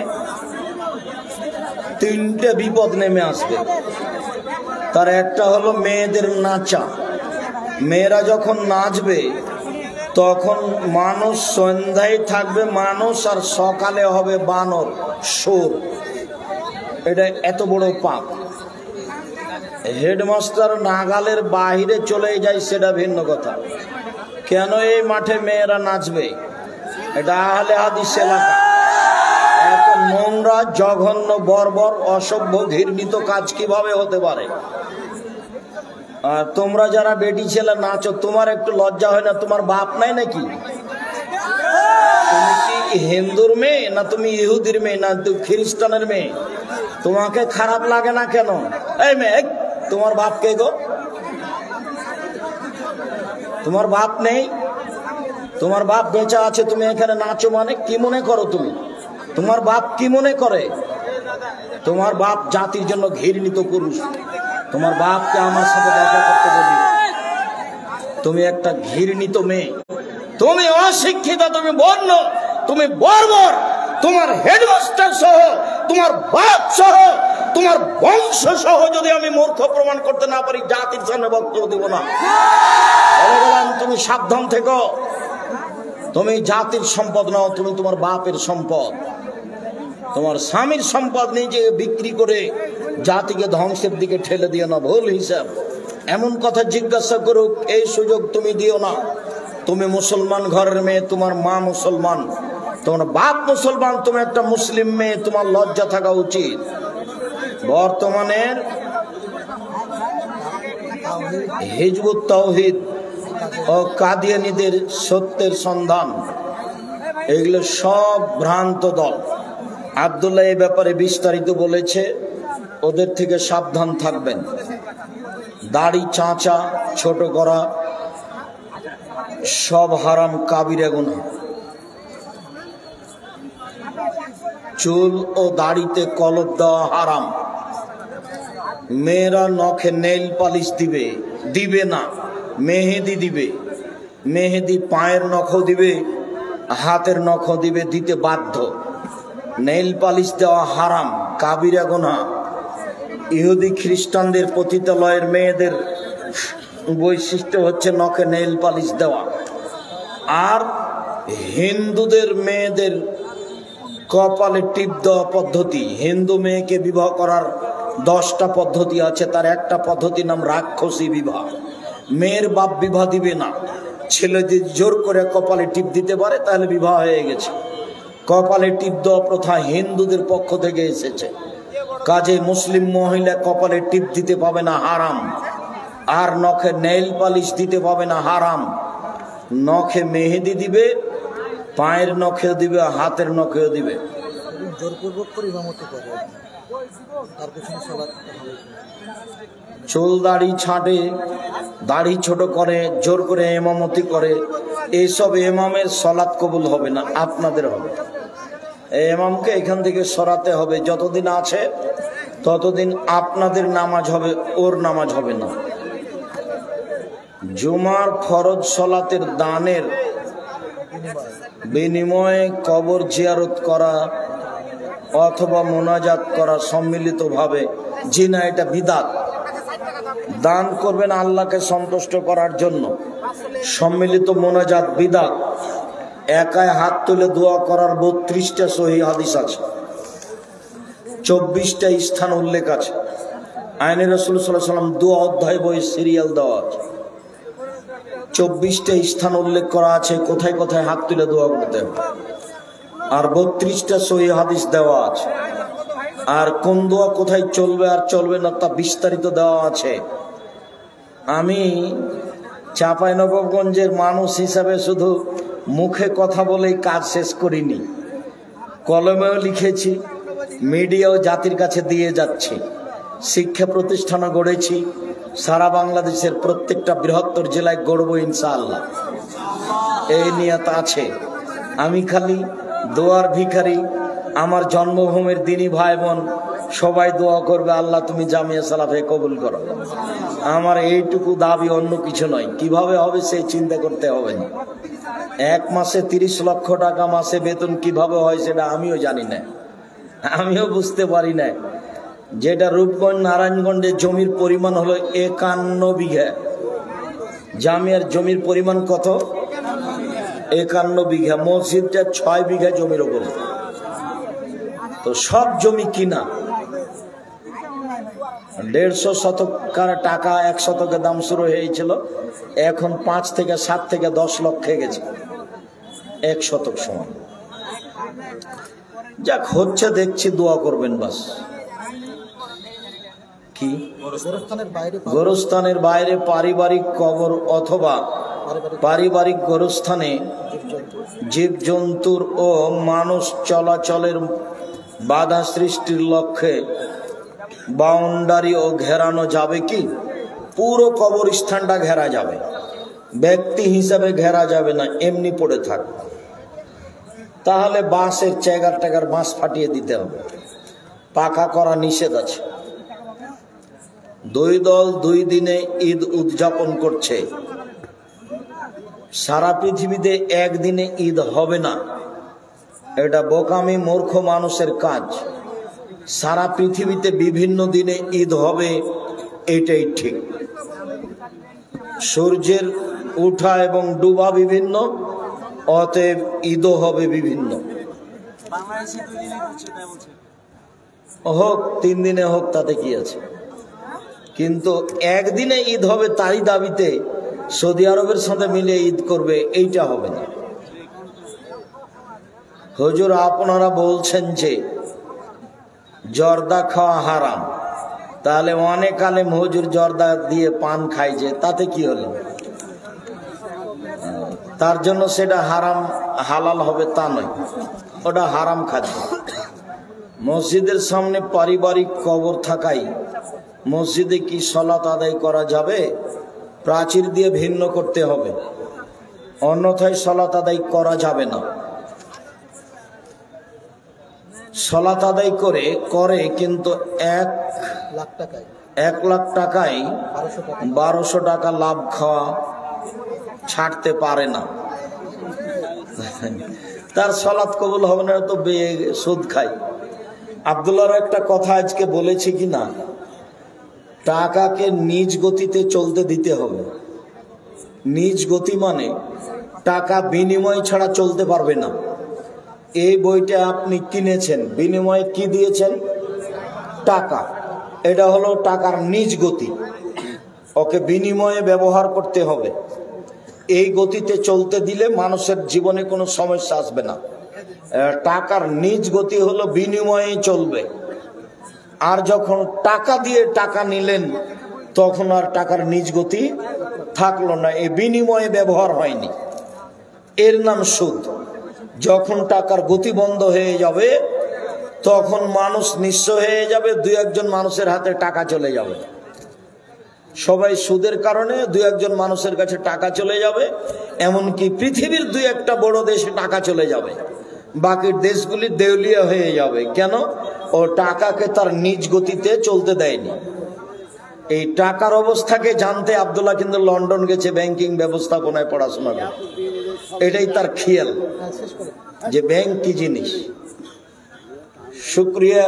3টে বিপদ নেমে আসবে। তার একটা হলো মেয়েদের নাচা। মেয়েরা যখন নাচবে তখন মানুষ সন্ধ্যায় থাকবে মানুষ, আর সকালে হবে বানর, সুর। এটা এত বড় পাপ। হেডমাস্টার নাগালের বাহিরে চলে যায় সেটা ভিন্ন কথা। কেন এই মাঠে মেয়েরা নাচবে? এটা আহলে হাদিস এলাকা। এত নোংরা, জঘন্য, বর্বর, অসভ্য, ঘৃণিত কাজ কিভাবে হতে পারে? আর তোমরা যারা বেটি ছেলে নাচো, তোমার একটু লজ্জা হয় না? তোমার বাপ নাই নাকি? তুমি কি হিন্দুর মেয়ে, না তুমি ইহুদির মেয়ে, না খ্রিস্টানের মেয়ে? তোমাকে খারাপ লাগে না কেন? এই মেয়ে, তোমার বাপ কে গো? তোমার বাপ নেই? তোমার বাপ বেঁচে আছে, তুমি এখানে নাচো মানে কি মনে করো তুমি? তোমার বাপ কি মনে করে? তোমার বাপ জাতির জন্য ঘৃণিত পুরুষ। তোমার বাপকে আমার সাথে দেখা করতে বলি। তুমি একটা ঘৃণিত মেয়ে, তুমি অশিক্ষিত, তুমি বর্ণ, তুমি বর্বর। তোমার হেডমাস্টার সহ, তোমার বাপ সহ, তোমার বংশ সহ যদি আমি মূর্খ প্রমাণ করতে না পারি, জাতির সামনে বক্তব্য দিব না। তুমি সাবধান থেকো। তুমি জাতির সম্পদ নাও, তুমি তোমার বাপের সম্পদ। তোমার স্বামীর সম্পদ নিজে বিক্রি করে জাতিকে ধ্বংসের দিকে ঠেলে দিও না, ভুল হিসাব। এমন কথা জিজ্ঞাসা করুক, এই সুযোগ তুমি দিও না। তুমি মুসলমান ঘরের মেয়ে, তোমার মা মুসলমান, তোমার বাপ মুসলমান, তুমি একটা মুসলিম মেয়ে, তোমার লজ্জা থাকা উচিত। বর্তমানের হিজবুত তাওহীদ ও কাদিয়ানীদের সত্যের সন্ধান, এগুলো সব ভ্রান্ত দল। আব্দুল্লাহ এই ব্যাপারে বিস্তারিত বলেছে, ওদের থেকে সাবধান থাকবেন। দাড়ি চাঁচা, ছোট করা, সব হারাম, কাবিরা গুনাহ। চুল ও দাড়িতে কলপ দেওয়া হারাম। মেয়েরা নখে নেইল পালিশ দিবে না, মেহেদি দিবে। মেহেদি পায়ের নখও দিবে, হাতের নখও দিবে, দিতে বাধ্য। নেইল পালিশ দেওয়া হারাম, কাবিরা গুনাহ। ইহুদি খ্রিস্টানদের পতিতালয়ের মেয়েদের বৈশিষ্ট্য হচ্ছে নখে নেইল পালিশ দেওয়া। আর হিন্দুদের মেয়েদের কপালে টিপ দেওয়া পদ্ধতি। হিন্দু মেয়েকে বিবাহ করার 10টা পদ্ধতি আছে, তার একটা পদ্ধতির নাম রাক্ষসী বিবাহ। মেয়ের বাপ বিবাহ দিবে না, ছেলে যদি জোর করে কপালে টিপ দিতে পারে তাহলে বিবাহ হয়ে গেছে। কপালে টিপ দেওয়া প্রথা হিন্দুদের পক্ষ থেকে এসেছে, কাজে মুসলিম মহিলা কপালে টিপ দিতে পাবে না, হারাম। আর নখে নেইল পালিশ দিতে পাবে না, হারাম। নখে মেহেদি দিবে, পায়ের নখেও দিবে, হাতের নখেও দিবে। চুল দাড়ি ছাঁটে, দাড়ি ছোট করে, জোর করে ইমামতি করে, এইসব ইমামের সলাৎ কবুল হবে না, আপনাদের হবে। ইমামকে এখান থেকে সরাতে হবে, যতদিন আছে ততদিন আপনাদের নামাজ হবে, ওর নামাজ হবে না। জুমার ফরজ সলাতের দানের বিনিময়ে কবর জিয়ারত করা অথবা মোনাজাত করা সম্মিলিতভাবে, জি না, এটা বিদআত। দান করবেন আল্লাহকে সন্তুষ্ট করার জন্য, সম্মিলিত মোনাজাত বিদআত। একায় হাত তুলে দোয়া করার 32টা সহিহ হাদিস আছে, 24টা স্থান উল্লেখ আছে। আইনে রাসূল সাল্লাল্লাহু আলাইহি ওয়াসাল্লাম দোয়া অধ্যায় বই সিরিয়াল দেওয়া আছে, 24টা স্থান উল্লেখ করা আছে কোথায় কোথায় হাত তুলে দোয়া করতে হবে। আর 32টা সহিহ হাদিস দেওয়া আছে। আর কোন দোয়া কোথায় চলবে আর চলবে না তা বিস্তারিত দেওয়া আছে। আমি চাঁপাইনবাবগঞ্জের মানুষ হিসাবে শুধু মুখে কথা বলেই কাজ শেষ করিনি, কলমেও লিখেছি, মিডিয়াও জাতির কাছে দিয়ে যাচ্ছি, শিক্ষা প্রতিষ্ঠানও গড়েছি, সারা বাংলাদেশের প্রত্যেকটা বৃহত্তর জেলায় গড়ব ইনশাআল্লাহ, এই নিয়ত আছে। আমি খালি দোয়ার ভিখারি। আমার জন্মভূমির দিনী ভাই বোন সবাই দোয়া করবে, আল্লাহ তুমি জামিয়া সালাফে কবুল করো। আমার এইটুকু দাবি, অন্য কিছু নয়। কিভাবে হবে সেই চিন্তা করতে হবে না। এক মাসে 30 লক্ষ টাকা মাসে বেতন কিভাবে হয় সেটা আমিও জানি না, আমিও বুঝতে পারি না। যেটা রূপগঞ্জ নারায়ণগঞ্জের জমির পরিমাণ হলো 51 বিঘা, জামিয়ার জমির পরিমাণ কত? 51 বিঘা। মসজিদটা 6 বিঘা জমির উপরে। তো সব জমি কিনা, 150 শতকার টাকা 1 শতকের দাম শুরু হয়েছিল, এখন 5 থেকে 7 থেকে 10 লক্ষ হয়ে গেছে 1 শতক সমান। যাক হচ্ছে দেখছি, দোয়া করবেন বাস। কি গোরস্থানের বাইরে পারিবারিক কবর অথবা পারিবারিক গোরস্থানে জীবজন্তুর ও মানুষ চলাচলের বাধা সৃষ্টির লক্ষ্যে বাউন্ডারি ও ঘেরানো যাবে কি? পুরো কবরস্থানটা ঘেরা যাবে, ব্যক্তি হিসাবে ঘেরা যাবে না, এমনি পড়ে থাক। তাহলে বাঁশের চেগার টেগার বাঁশ ফাটিয়ে দিতে হবে, পাকা করা নিষেধ আছে। 2 দল 2 দিনে ঈদ উদযাপন করছে। সারা পৃথিবীতে একদিনে ঈদ হবে না, এটা বোকামি মূর্খ মানুষের কাজ। সারা পৃথিবীতে বিভিন্ন দিনে ঈদ হবে, এটাই ঠিক। সূর্যের উঠা এবং ডুবা বিভিন্ন, অতএব ঈদও হবে বিভিন্ন। হোক 3 দিনে হোক, তাতে কি আছে। কিন্তু একদিনে ঈদ হবে তারই দাবিতে সৌদি আরবের সাথে মিলে ঈদ করবে, এইটা হবে না। হুজুর আপনারা বলছেন যে জর্দা খাওয়া হারাম, তাহলে অনেক আলেম হুজুর জর্দা দিয়ে পান খায়, যে তাতে কি হলো? তার জন্য সেটা হারাম হালাল হবে তা নয়, ওটা হারাম খাদ্য। মসজিদের সামনে পারিবারিক কবর থাকায় মসজিদে কি সালাত আদায় করা যাবে? প্রাচীর দিয়ে ভিন্ন করতে হবে। অন্যথায় সালাত আদায় করা যাবে না। সালাত আদায় করে কিন্তু 1 লাখ টাকায় 1200 টাকা লাভ খাওয়া ছাড়তে পারে না। তার সালাত কবুল হবে না, তো সুদ খায়। আব্দুল্লাহর একটা কথা আজকে বলেছি কি না, টাকাকে নিজ গতিতে চলতে দিতে হবে। নিজ গতি মানে টাকা বিনিময় ছাড়া চলতে পারবে না। এই বইটা আপনি কিনেছেন, বিনিময়ে কি দিয়েছেন? টাকা। এটা হলো টাকার নিজ গতি, ওকে বিনিময়ে ব্যবহার করতে হবে। এই গতিতে চলতে দিলে মানুষের জীবনে কোনো সমস্যা আসবে না। টাকার নিজ গতি হলো বিনিময়ে চলবে। আর যখন টাকা দিয়ে টাকা নিলেন তখন আর টাকার নিজ গতি থাকলো না, এই বিনিময়ে ব্যবহার হয়নি, এর নাম সুদ। যখন টাকার গতি বন্ধ হয়ে যাবে তখন মানুষ নিঃস্ব হয়ে যাবে, 2-1 মানুষের হাতে টাকা চলে যাবে। সবাই সুদের কারণে 2-1 মানুষের কাছে টাকা চলে যাবে, এমনকি পৃথিবীর 2-1টা বড় দেশে টাকা চলে যাবে, বাকি দেশগুলি দেউলিয়া হয়ে যাবে। কেন? ও টাকাকে তার নিজ গতিতে চলতে দেয়নি। এই টাকার অবস্থাকে জানতে আব্দুল্লাহ কিন্তু লন্ডন গেছে ব্যাংকিং ব্যবস্থাপনায় পড়াশোনা করে। এটাই তার খেয়াল যে ব্যাংক কি জিনিস। শুকরিয়া।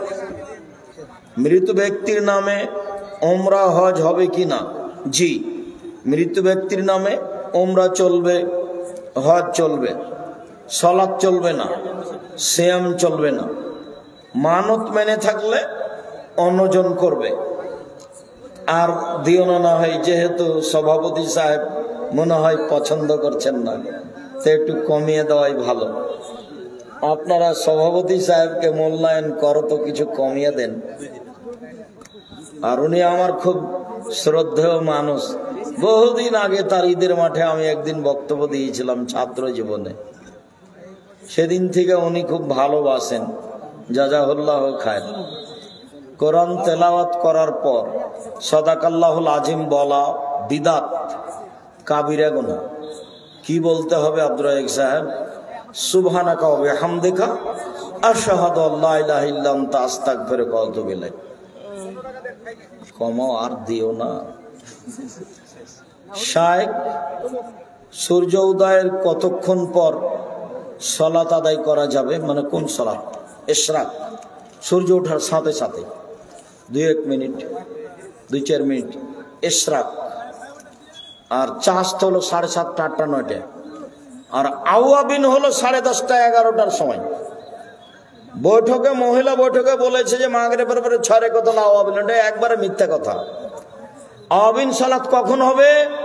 মৃত ব্যক্তির নামে ওমরা হজ হবে কি না? জি, মৃত ব্যক্তির নামে ওমরা চলবে, হজ চলবে, সালাত চলবে না, সিয়াম চলবে না। মানত মেনে থাকলে অন্নজন করবে। আর দিও না হয়, যেহেতু সভাপতি সাহেব মনে হয় পছন্দ করছেন না, তো একটু কমিয়ে দেওয়াই ভালো। আপনারা সভাপতি সাহেবকে মূল্যায়ন করো তো কিছু কমিয়ে দেন। আর উনি আমার খুব শ্রদ্ধেয় মানুষ। বহুদিন আগে তার ঈদের মাঠে আমি একদিন বক্তব্য দিয়েছিলাম ছাত্র জীবনে। সেদিন থেকে উনি খুব ভালোবাসেন, জাযাহুল্লাহ খায়ের। কোরআন তেলাওয়াত করার পর সাদাকাল্লাহুল আজিম বলা বিদাত, কাবিরা গুনাহ। কি বলতে হবে আব্দুর রাজ্জাক সাহেব? সুবহানাকা ওয়া বিহামদিকা আশহাদু আল্লা ইলাহা ইল্লা আনতা আস্তাগফিরুকা ওয়া আতুবু ইলাইক। কমাও আর দিও না। শায়েখ, সূর্য উদয়ের কতক্ষণ পর সালাত আদায় করা যাবে? মানে কোন সালাত? ইশরাক, সূর্য ওঠার সাথে সাথে 2-1 মিনিট, 2-4 মিনিট ইশরাক। আর চাস্ত হলো 7:30, 8টা, 9টা। আর আওয়াবিন হলো 10:30, 11টার সময়। বৈঠকে, মহিলা বৈঠকে বলেছে যে মাগরিবের পরে 6 রেখাত আওয়াবিন, এটা একবারে মিথ্যা কথা। আওয়াবিন সালাত কখন হবে?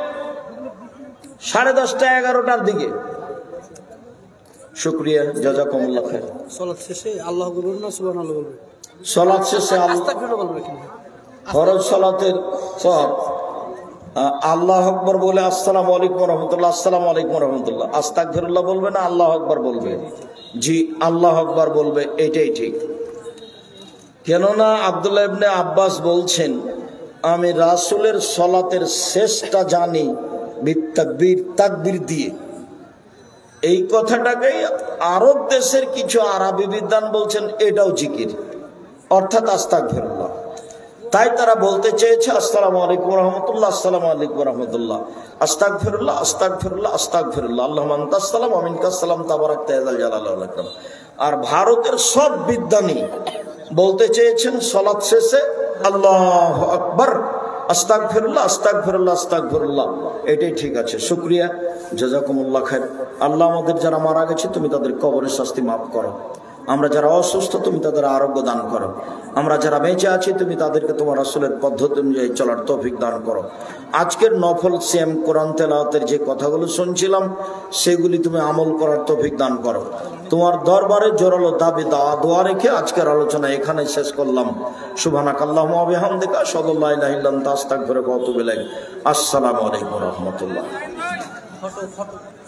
10:30, 11টার দিকে। শুকরিয়া, জাযাকুমুল্লাহ খাইর। সালাত শেষে আল্লাহু আকবার বলবেন না সুবহানাল্লাহ বলবেন? সালাত শেষে আস্তাগফিরুল্লাহ বলবেন কি? ফরজ সালাতের পর আল্লাহু আকবার বলে আসসালামু আলাইকুম ওয়া রাহমাতুল্লাহ, আসসালামু আলাইকুম ওয়া রাহমাতুল্লাহ, আস্তাগফিরুল্লাহ বলবে না আল্লাহু আকবার বলবে? জি, আল্লাহু আকবার বলবে, এটাই ঠিক। কেননা আব্দুল্লাহ ইবনে আব্বাস বলছেন, আমি রাসূলের সালাতের শেষটা জানি বিতাকবীর, তাকবীর দিয়ে। এই কথাটাকেই আরব দেশের কিছু আরবি বিদ্বান বলছেন এটাও জিকির, অর্থাৎ আস্তাগফিরুল্লাহ। তাই তারা বলতে চেয়েছে আসসালামু আলাইকুম ওয়া রাহমাতুল্লাহ, আসসালামু আলাইকুম ওয়া রাহমাতুল্লাহ, আস্তাগফিরুল্লাহ, আস্তাগফিরুল্লাহ, আস্তাগফিরুল্লাহ, আল্লাহুম্মা আনতাস সালাম ওয়া মিনকাস সালাম, তাবারাকতা ইয়া যাল জালালি ওয়াল ইকরাম। আর ভারতের সব বিদ্বানী বলতে চেয়েছেন সালাত শেষে আল্লাহু আকবার, আস্তাগফিরুল্লাহ, আস্তাগফিরুল্লাহ, আস্তাগফিরুল্লাহ, এটাই ঠিক আছে। শুকরিয়া, জাযাকুমুল্লাহ খাইর। আল্লাহ আমাদের যারা মারা গেছে তুমি তাদের কবরের শাস্তি মাফ করো। আমরা যারা অসুস্থ তুমি তাদের আরোগ্য দান করো। আমরা যারা বেঁচে আছি তুমি তাদেরকে তোমার রাসূলের পদ্ধতি অনুযায়ী চলার তৌফিক দান করো। আজকের নফল সিয়াম, কোরআন তেলাওয়াতের যে কথাগুলো শুনছিলাম সেগুলি তুমি আমল করার তৌফিক দান করো। তোমার দরবারে জোরালো দাবি দোয়া রেখে আজকের আলোচনা এখানে শেষ করলাম। সুবহানাকাল্লাহুম্মা ওয়া বিহামদিকা আশহাদু আল্লা ইলাহা ইল্লা আনতা আস্তাগফিরুকা ওয়া আতুবু ইলাইক। আসসালামু আলাইকুম ওয়া রাহমাতুল্লাহ।